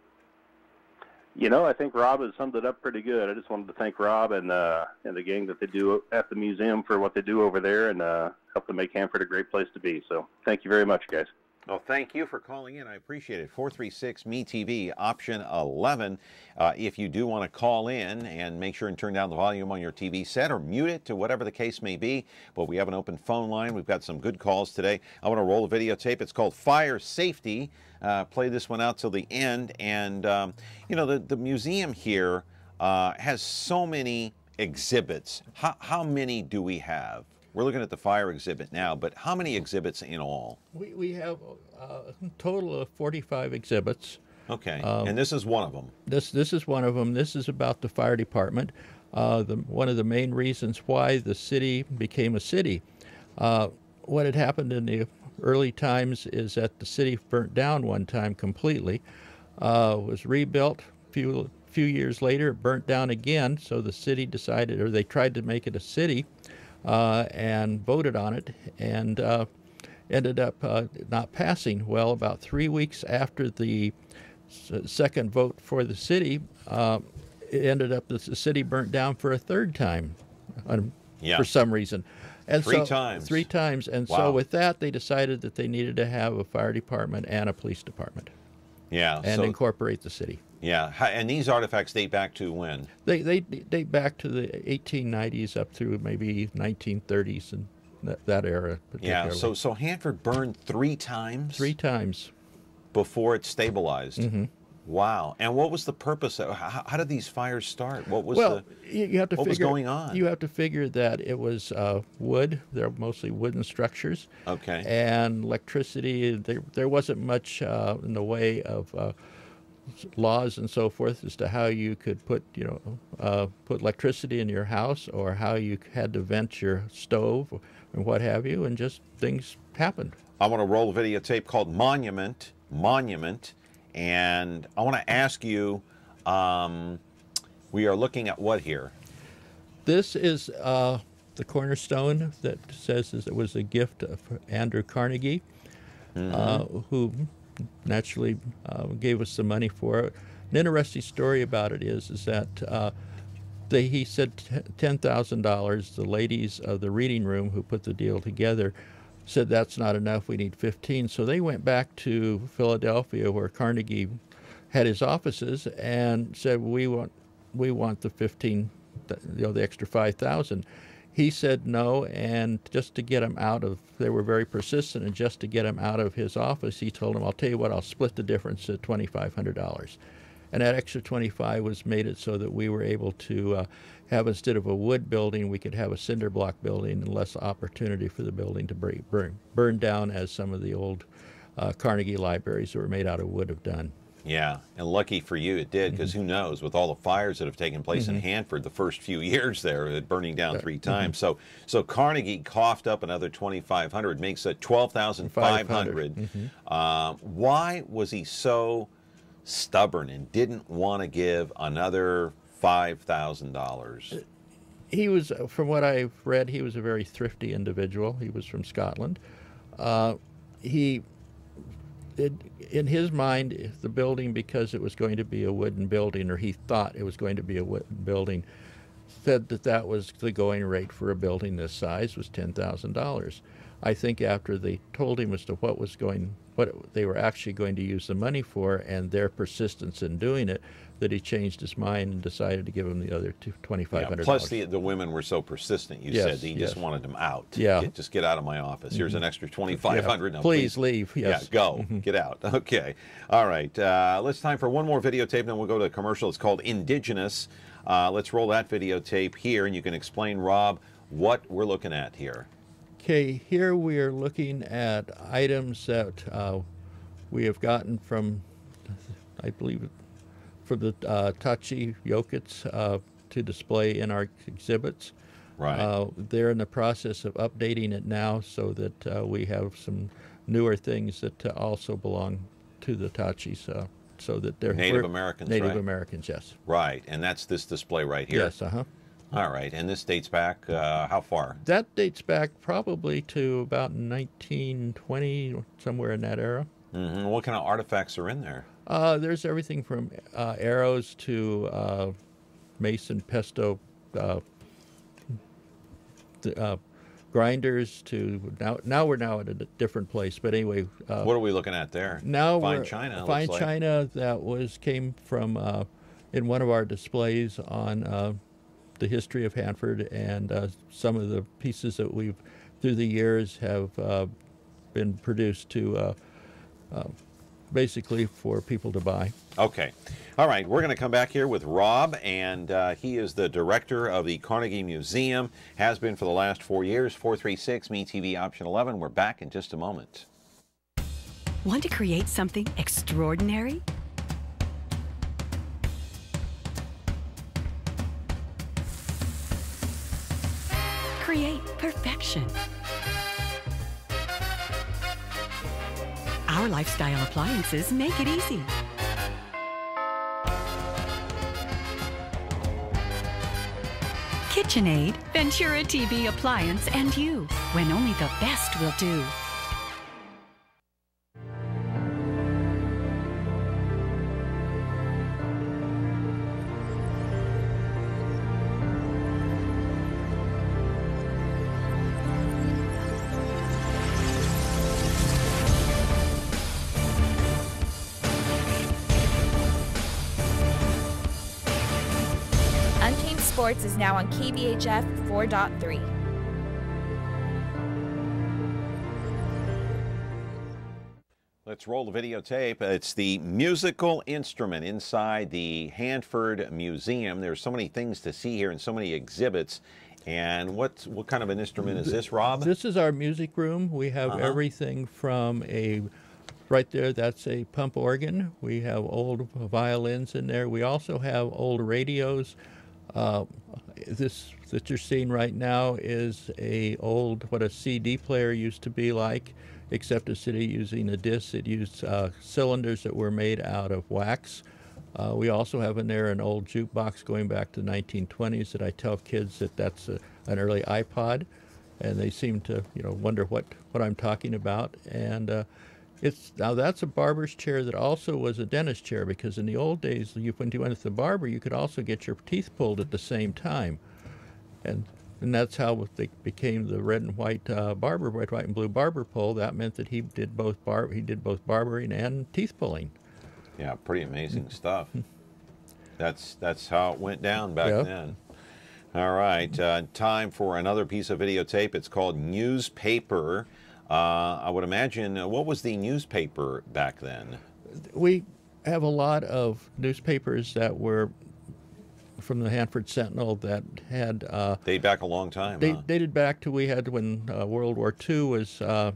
Speaker 12: You know, I think Rob has summed it up pretty good. I just wanted to thank Rob and uh, and the gang that they do at the museum for what they do over there and uh, help to make Hanford a great place to be. So thank you very much, guys.
Speaker 1: Well, thank you for calling in. I appreciate it. four three six M E T V, option eleven. Uh, if you do want to call in, and make sure and turn down the volume on your T V set or mute it to whatever the case may be. But we have an open phone line. We've got some good calls today. I want to roll a videotape. It's called Fire Safety. Uh, play this one out till the end. And, um, you know, the, the museum here uh, has so many exhibits. How, how many do we have? We're looking at the fire exhibit now, but how many exhibits in all?
Speaker 5: We, we have uh, a total of forty-five exhibits.
Speaker 1: Okay,
Speaker 5: Um,
Speaker 1: and this is one of them.
Speaker 5: This this is one of them. This is about the fire department. Uh, the, one of the main reasons why the city became a city. Uh, what had happened in the early times is that the city burnt down one time completely, uh, was rebuilt. A few, few years later, it burnt down again, so the city decided, or they tried to make it a city. Uh, and voted on it, and uh, ended up uh, not passing. Well, about three weeks after the s second vote for the city, uh, it ended up that the city burnt down for a third time, um,
Speaker 1: Yeah.
Speaker 5: for some reason. And
Speaker 1: Three
Speaker 5: so,
Speaker 1: times.
Speaker 5: Three times. And
Speaker 1: Wow.
Speaker 5: so with that, they decided that they needed to have a fire department and a police department,
Speaker 1: Yeah.
Speaker 5: and
Speaker 1: so,
Speaker 5: incorporate the city.
Speaker 1: yeah. How- And these artifacts date back to when?
Speaker 5: They, they date back to the eighteen nineties up through maybe nineteen thirties and that, that era particularly.
Speaker 1: Yeah. So so Hanford burned three times
Speaker 5: Three times.
Speaker 1: before it stabilized.
Speaker 5: Mm-hmm.
Speaker 1: Wow. And what was the purpose? Of, how, how did these fires start? What was
Speaker 5: well,
Speaker 1: the
Speaker 5: you, you have to
Speaker 1: what was
Speaker 5: figure,
Speaker 1: going on?
Speaker 5: You have to figure that it was uh, wood. They're mostly wooden structures.
Speaker 1: Okay.
Speaker 5: And electricity. There, there wasn't much uh, in the way of uh, laws and so forth as to how you could put, you know, uh, put electricity in your house or how you had to vent your stove and what have you. And just things happened.
Speaker 1: I want to roll a videotape called Monument. Monument. And I want to ask you, um, we are looking at what here?
Speaker 5: This is uh, the cornerstone that says it was a gift of Andrew Carnegie,
Speaker 1: Mm-hmm.
Speaker 5: uh, who naturally uh, gave us the money for it. An interesting story about it is, is that uh, they, he said ten thousand dollars. The ladies of the reading room who put the deal together said that's not enough, we need fifteen. So they went back to Philadelphia where Carnegie had his offices and said, we want we want the fifteen, you know, the extra five thousand. He said no, and just to get him out of, they were very persistent, and just to get him out of his office, he told him, I'll tell you what, I'll split the difference at twenty-five hundred dollars. And that extra twenty-five was made it so that we were able to uh, have, instead of a wood building, we could have a cinder block building and less opportunity for the building to burn, burn down as some of the old uh, Carnegie libraries that were made out of wood have done.
Speaker 1: Yeah, and lucky for you it did, because mm-hmm. who knows, with all the fires that have taken place mm-hmm. in Hanford the first few years there, burning down three times. Mm-hmm. So so Carnegie coughed up another twenty-five hundred, makes it twelve thousand five hundred. Mm-hmm. um, why was he so stubborn and didn't want to give another five thousand dollars?
Speaker 5: He was, from what I've read, he was a very thrifty individual. He was from Scotland. Uh, he... It, in his mind, the building, because it was going to be a wooden building, or he thought it was going to be a wooden building, said that that was the going rate for a building this size was ten thousand dollars. I think after they told him as to what was going, what they were actually going to use the money for, and their persistence in doing it, that he changed his mind and decided to give him the other twenty-five hundred dollars.
Speaker 1: Yeah, plus the, the women were so persistent, you
Speaker 5: yes,
Speaker 1: said, that he
Speaker 5: yes.
Speaker 1: just wanted them out.
Speaker 5: Yeah.
Speaker 1: Get, just get out of my office. Here's an extra twenty-five hundred dollars.
Speaker 5: Yeah. Please, please leave. Yes.
Speaker 1: Yeah, go. Get out. Okay. All right. Uh, let's time for one more videotape, then we'll go to a commercial. It's called Indigenous. Uh, let's roll that videotape here, and you can explain, Rob, what we're looking at here.
Speaker 5: Okay, here we are looking at items that uh, we have gotten from, I believe, from the uh, Tachi Yokits uh, to display in our exhibits.
Speaker 1: Right.
Speaker 5: Uh, they're in the process of updating it now so that uh, we have some newer things that uh, also belong to the Tachis, uh, so that they're
Speaker 1: Native Americans,
Speaker 5: Native
Speaker 1: right?
Speaker 5: Americans, yes.
Speaker 1: Right, and that's this display right here.
Speaker 5: Yes, uh-huh.
Speaker 1: All right, and this dates back uh, how far?
Speaker 5: That dates back probably to about nineteen twenty, somewhere in that era.
Speaker 1: Mm-hmm. What kind of artifacts are in there?
Speaker 5: Uh, there's everything from uh, arrows to uh, mace and pesto uh, uh, grinders to now. Now we're now at a different place, but anyway. Uh,
Speaker 1: what are we looking at there?
Speaker 5: Now
Speaker 1: fine
Speaker 5: we're,
Speaker 1: china.
Speaker 5: Fine
Speaker 1: looks
Speaker 5: china
Speaker 1: like.
Speaker 5: that was came from uh, in one of our displays on uh, the history of Hanford, and uh, some of the pieces that we've through the years have uh, been produced to. Uh, uh, basically for people to buy.
Speaker 1: Okay. All right. We're going to come back here with Rob, and uh, he is the director of the Carnegie Museum, has been for the last four years. four three six, M E T V option eleven. We're back in just a moment.
Speaker 13: Want to create something extraordinary? Create perfection. Our lifestyle appliances make it easy. KitchenAid, Ventura T V appliance, and you, when only the best will do.
Speaker 6: Sports is now on K B H F four point three.
Speaker 1: Let's roll the videotape. It's the musical instrument inside the Hanford Museum. There's so many things to see here and so many exhibits. And what what kind of an instrument is this, Rob?
Speaker 5: This is our music room. We have uh-huh. everything from a, right there, that's a pump organ. We have old violins in there. We also have old radios. Uh, this that you're seeing right now is a old, what a C D player used to be like, except instead of using a disc, it used uh, cylinders that were made out of wax. Uh, we also have in there an old jukebox going back to the nineteen twenties that I tell kids that that's a, an early iPod, and they seem to, you know, wonder what, what I'm talking about. And uh, it's now that's a barber's chair that also was a dentist chair, because in the old days, you, when you went to the barber, you could also get your teeth pulled at the same time, and and that's how they became the red and white uh, barber, red, white, and blue barber pole. That meant that he did both bar he did both barbering and teeth pulling.
Speaker 1: Yeah, pretty amazing stuff. That's that's how it went down back
Speaker 5: yep.
Speaker 1: then. All right, uh, time for another piece of videotape. It's called Newspaper. Uh, I would imagine, uh, what was the newspaper back then?
Speaker 5: We have a lot of newspapers that were from the Hanford Sentinel that had uh,
Speaker 1: date back a long time.
Speaker 5: They
Speaker 1: huh?
Speaker 5: dated back to we had when uh, World War Two was uh,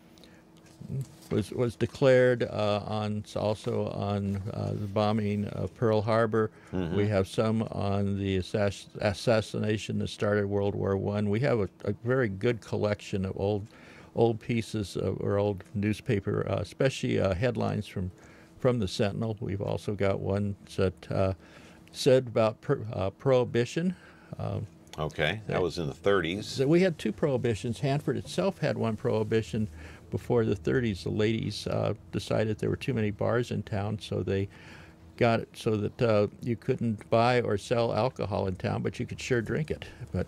Speaker 5: was was declared uh, on also on uh, the bombing of Pearl Harbor.
Speaker 1: Mm-hmm.
Speaker 5: We have some on the assass assassination that started World War One. We have a, a very good collection of old old pieces of, or old newspaper, uh, especially uh, headlines from from the Sentinel. We've also got one that uh, said about per, uh, prohibition. Uh,
Speaker 1: okay, that was in the thirties.
Speaker 5: So we had two prohibitions. Hanford itself had one prohibition before the thirties. The ladies uh, decided there were too many bars in town, so they got it so that uh, you couldn't buy or sell alcohol in town, but you could sure drink it. But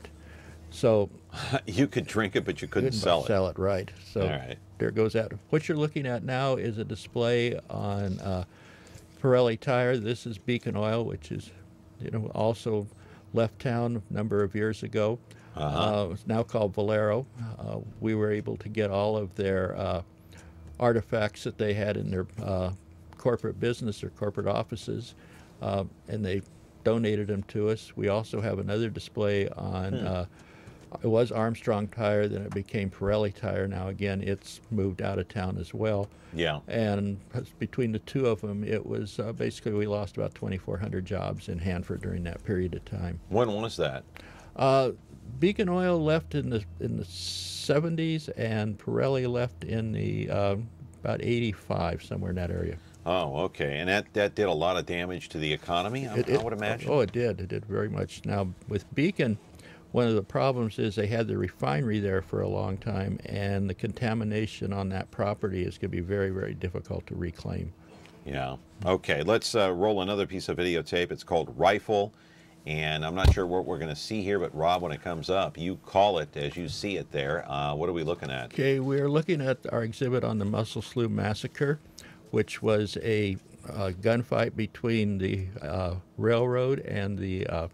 Speaker 5: so
Speaker 1: you could drink it, but you couldn't sell it.
Speaker 5: Sell it, right? So
Speaker 1: all right.
Speaker 5: There goes that. What you're looking at now is a display on uh, Pirelli tire. This is Beacon Oil, which is, you know, also left town a number of years ago.
Speaker 1: Uh-huh.
Speaker 5: Uh, it's now called Valero. Uh, we were able to get all of their uh, artifacts that they had in their uh, corporate business or corporate offices, uh, and they donated them to us. We also have another display on,
Speaker 1: hmm.
Speaker 5: uh, it was Armstrong Tire, then it became Pirelli Tire. Now again, it's moved out of town as well.
Speaker 1: Yeah.
Speaker 5: And between the two of them, it was uh, basically we lost about twenty-four hundred jobs in Hanford during that period of time.
Speaker 1: When was that?
Speaker 5: Uh, Beacon Oil left in the in the seventies, and Pirelli left in the uh, about eighty-five, somewhere in that area.
Speaker 1: Oh, okay. And that, that did a lot of damage to the economy, I,
Speaker 5: It- it-
Speaker 1: I would imagine?
Speaker 5: Oh, it did. It did very much. Now, with Beacon, one of the problems is they had the refinery there for a long time, and the contamination on that property is going to be very, very difficult to reclaim.
Speaker 1: Yeah. Okay, let's uh, roll another piece of videotape. It's called Rifle, and I'm not sure what we're going to see here, but Rob, when it comes up, you call it as you see it there. Uh, what are we looking at?
Speaker 5: Okay, we're looking at our exhibit on the Muscle Slough Massacre, which was a uh, gunfight between the uh, railroad and the uh,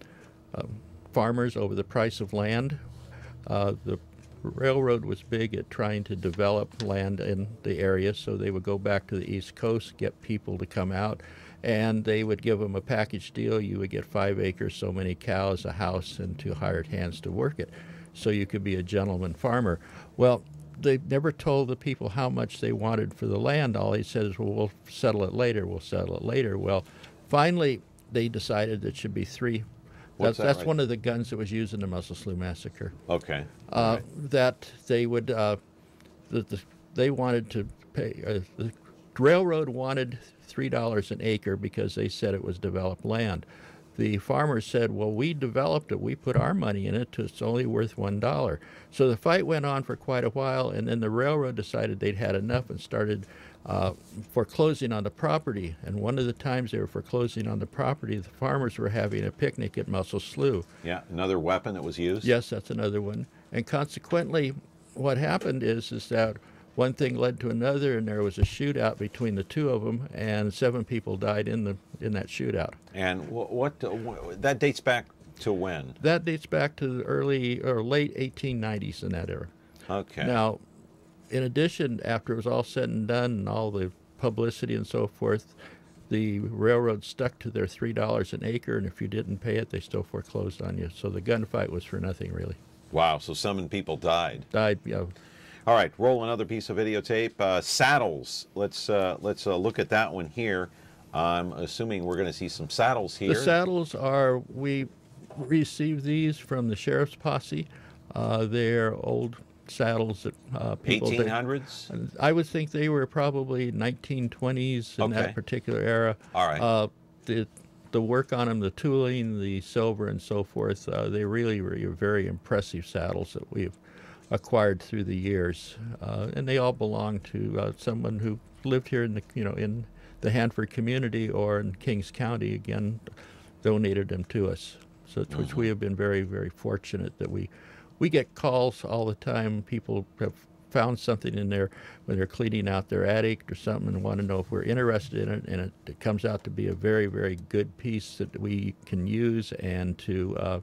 Speaker 5: um, farmers over the price of land. Uh, the railroad was big at trying to develop land in the area, so they would go back to the East Coast, get people to come out, and they would give them a package deal. You would get five acres, so many cows, a house, and two hired hands to work it, so you could be a gentleman farmer. Well, they never told the people how much they wanted for the land. All they said is, well, we'll settle it later, we'll settle it later. Well, finally, they decided it should be three.
Speaker 1: What's
Speaker 5: That's,
Speaker 1: that
Speaker 5: that's
Speaker 1: right?
Speaker 5: one of the guns that was used in the Muscle Slough Massacre.
Speaker 1: Okay.
Speaker 5: Uh, that they would, uh, that the, they wanted to pay, uh, the railroad wanted three dollars an acre because they said it was developed land. The farmers said, well, we developed it, we put our money in it, it's only worth one dollar. So the fight went on for quite a while, and then the railroad decided they'd had enough and started uh, foreclosing on the property. And one of the times they were foreclosing on the property, the farmers were having a picnic at Muscle Slough.
Speaker 1: Yeah, another weapon that was used?
Speaker 5: Yes, that's another one. And consequently, what happened is, is that one thing led to another, and there was a shootout between the two of them, and seven people died in the in that shootout.
Speaker 1: And what, what uh, wh- that dates back to when?
Speaker 5: That dates back to the early or late eighteen nineties in that era.
Speaker 1: Okay.
Speaker 5: Now, in addition, after it was all said and done, and all the publicity and so forth, the railroad stuck to their three dollars an acre, and if you didn't pay it, they still foreclosed on you. So the gunfight was for nothing, really.
Speaker 1: Wow, so seven people died.
Speaker 5: Died, yeah.
Speaker 1: All right, roll another piece of videotape. Uh, saddles. Let's uh, let's uh, look at that one here. I'm assuming we're going to see some saddles here.
Speaker 5: The saddles are, we received these from the sheriff's posse. Uh, they're old saddles that uh, people...
Speaker 1: eighteen hundreds?
Speaker 5: I would think they were probably nineteen twenties in
Speaker 1: Okay.
Speaker 5: that particular era.
Speaker 1: All right.
Speaker 5: Uh, the, the work on them, the tooling, the silver and so forth, uh, they really were very impressive saddles that we've acquired through the years. Uh, and they all belong to uh, someone who lived here in the, you know, in the Hanford community or in Kings County, again, donated them to us. So, which
Speaker 1: Mm-hmm.
Speaker 5: we have been very, very fortunate that we, we get calls all the time. People have found something in there when they're cleaning out their attic or something and want to know if we're interested in it, and it, it comes out to be a very, very good piece that we can use and to uh,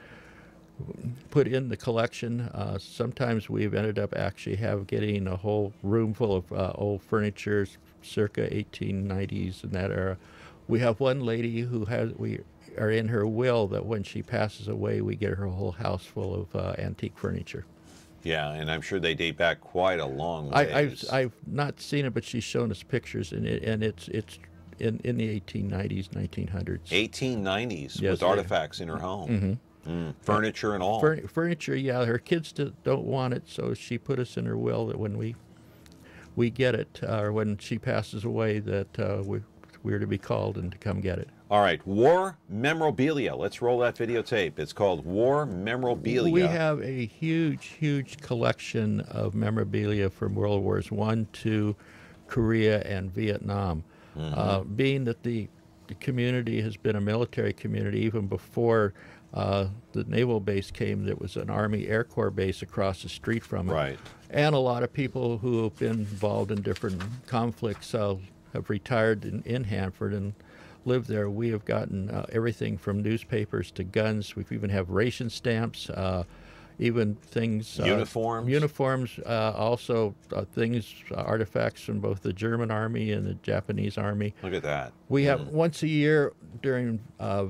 Speaker 5: put in the collection. Uh, sometimes we've ended up actually have getting a whole room full of uh, old furniture, circa eighteen nineties in that era. We have one lady who has, we are in her will that when she passes away, we get her whole house full of uh, antique furniture.
Speaker 1: Yeah, and I'm sure they date back quite a long
Speaker 5: I,
Speaker 1: ways.
Speaker 5: I've, I've not seen it, but she's shown us pictures, and, it, and it's it's in, in the eighteen nineties, nineteen hundreds.
Speaker 1: eighteen nineties
Speaker 5: Yes,
Speaker 1: with
Speaker 5: yeah.
Speaker 1: artifacts in her home.
Speaker 5: Mhm.
Speaker 1: Mm, furniture and all.
Speaker 5: Fur- furniture, yeah. Her kids d- don't want it, so she put us in her will that when we we get it, uh, or when she passes away, that uh, we, we're to be called and to come get it.
Speaker 1: All right, War Memorabilia. Let's roll that videotape. It's called War Memorabilia.
Speaker 5: We have a huge, huge collection of memorabilia from World Wars One, Two, Korea, and Vietnam.
Speaker 1: Mhm.
Speaker 5: Uh, being that the, the community has been a military community even before uh, the naval base came, there was an Army Air Corps base across the street from it.
Speaker 1: Right.
Speaker 5: And a lot of people who have been involved in different conflicts uh, have retired in, in Hanford and live there. We have gotten uh, everything from newspapers to guns. We even have ration stamps, uh, even things. Uh,
Speaker 1: Uniforms?
Speaker 5: Uniforms, uh, also uh, things, uh, artifacts from both the German Army and the Japanese Army.
Speaker 1: Look at that.
Speaker 5: We have
Speaker 1: Mm.
Speaker 5: once a year during uh,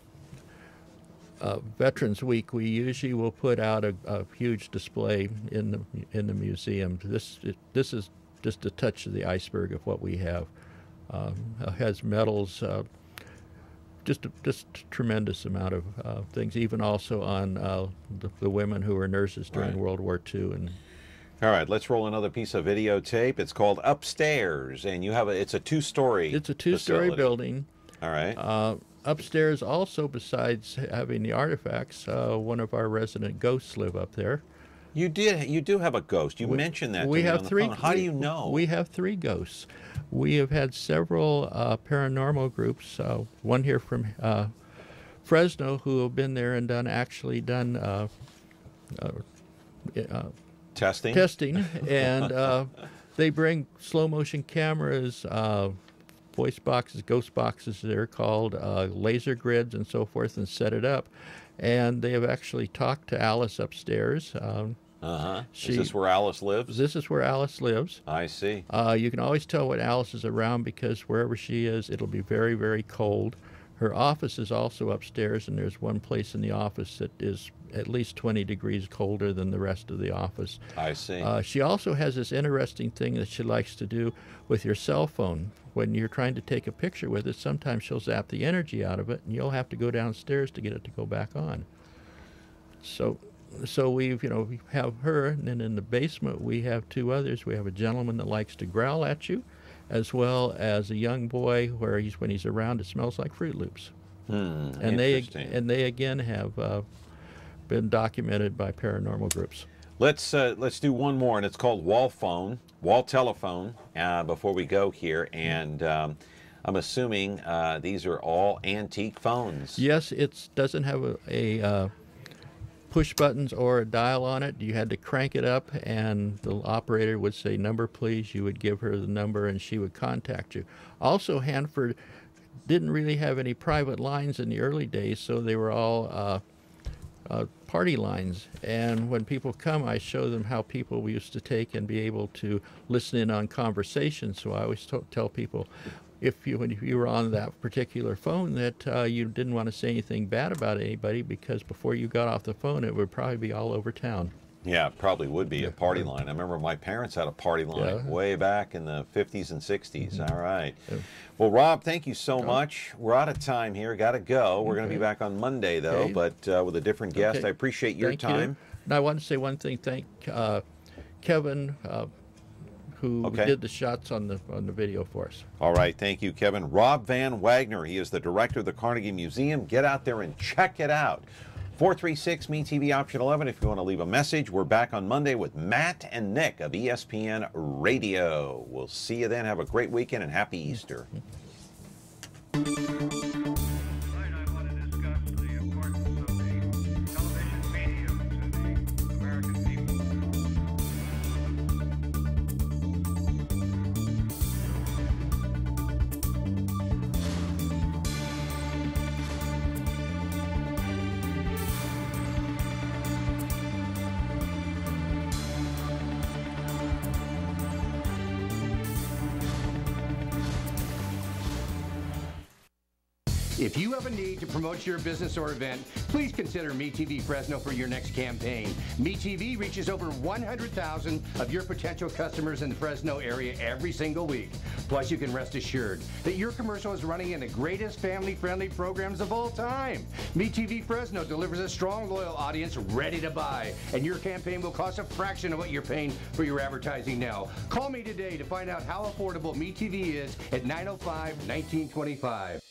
Speaker 5: uh, Veterans Week, we usually will put out a, a huge display in the in the museum. This it, this is just a touch of the iceberg of what we have. Um, uh, has medals, uh, just a, just a tremendous amount of uh, things. Even also on uh, the, the women who were nurses during
Speaker 1: Right.
Speaker 5: World War Two. And
Speaker 1: All right, let's roll another piece of videotape. It's called Upstairs, and you have a. It's a two-story.
Speaker 5: it's a two-story
Speaker 1: facility.
Speaker 5: building.
Speaker 1: All right.
Speaker 5: Uh, upstairs, also besides having the artifacts, uh, one of our resident ghosts live up there.
Speaker 1: You did. You do have a ghost. You
Speaker 5: We-
Speaker 1: mentioned that. To
Speaker 5: we
Speaker 1: me
Speaker 5: have
Speaker 1: on the
Speaker 5: three.
Speaker 1: phone. How do
Speaker 5: we-
Speaker 1: you know?
Speaker 5: We have three ghosts. We have had several uh, paranormal groups. Uh, one here from uh, Fresno who have been there and done actually done uh, uh, uh,
Speaker 1: testing.
Speaker 5: testing, and uh, they bring slow motion cameras, uh, voice boxes, ghost boxes they're called, uh, laser grids, and so forth, and set it up. And they have actually talked to Alice upstairs. Um,
Speaker 1: Uh-huh.
Speaker 5: she-
Speaker 1: Is this where Alice lives?
Speaker 5: This is where Alice lives.
Speaker 1: I see.
Speaker 5: Uh, you can always tell when Alice is around because wherever she is, it'll be very, very cold. Her office is also upstairs, and there's one place in the office that is at least twenty degrees colder than the rest of the office.
Speaker 1: I see.
Speaker 5: Uh, she also has this interesting thing that she likes to do with your cell phone. When you're trying to take a picture with it, sometimes she'll zap the energy out of it, and you'll have to go downstairs to get it to go back on. So, so we've, you know, we have her, and then in the basement we have two others. We have a gentleman that likes to growl at you, as well as a young boy where he's when he's around it smells like Fruit Loops.
Speaker 1: Hmm,
Speaker 5: and they
Speaker 1: interesting.
Speaker 5: and they again have uh, been documented by paranormal groups.
Speaker 1: Let's uh, let's do one more, and it's called Wall Phone, Wall Telephone. Uh, before we go here, and um, I'm assuming uh, these are all antique phones.
Speaker 5: Yes, it doesn't have a, a uh, push buttons or a dial on it. You had to crank it up, and the operator would say, "Number, please." You would give her the number, and she would contact you. Also, Hanford didn't really have any private lines in the early days, so they were all uh, uh, party lines. And when people come, I show them how people used to take and be able to listen in on conversations. So I always t- tell people, if you, when you were on that particular phone, that uh, you didn't want to say anything bad about anybody, because before you got off the phone, it would probably be all over town.
Speaker 1: Yeah, it probably would be a party line. I remember my parents had a party line
Speaker 5: Yeah.
Speaker 1: way back in the fifties and sixties.
Speaker 5: Mhm.
Speaker 1: All right.
Speaker 5: Yeah.
Speaker 1: Well, Rob, thank you so
Speaker 5: Oh.
Speaker 1: much. We're out of time here. Got to go. We're going to
Speaker 5: Okay.
Speaker 1: be back on Monday, though,
Speaker 5: Okay.
Speaker 1: but uh, with a different guest.
Speaker 5: Okay.
Speaker 1: I appreciate your
Speaker 5: Thank you.
Speaker 1: time.
Speaker 5: And I want to say one thing. Thank uh, Kevin, uh, who
Speaker 1: Okay.
Speaker 5: did the shots on the on the video for us.
Speaker 1: All right. Thank you, Kevin. Rob Van Wagner. He is the director of the Carnegie Museum. Get out there and check it out. four three six M E T V option eleven if you want to leave a message. We're back on Monday with Matt and Nick of E S P N Radio. We'll see you then. Have a great weekend and happy Easter.
Speaker 14: If you have a need to promote your business or event, please consider MeTV Fresno for your next campaign. MeTV reaches over one hundred thousand of your potential customers in the Fresno area every single week. Plus, you can rest assured that your commercial is running in the greatest family-friendly programs of all time. MeTV Fresno delivers a strong, loyal audience ready to buy, and your campaign will cost a fraction of what you're paying for your advertising now. Call me today to find out how affordable MeTV is at nine oh five, nineteen twenty-five.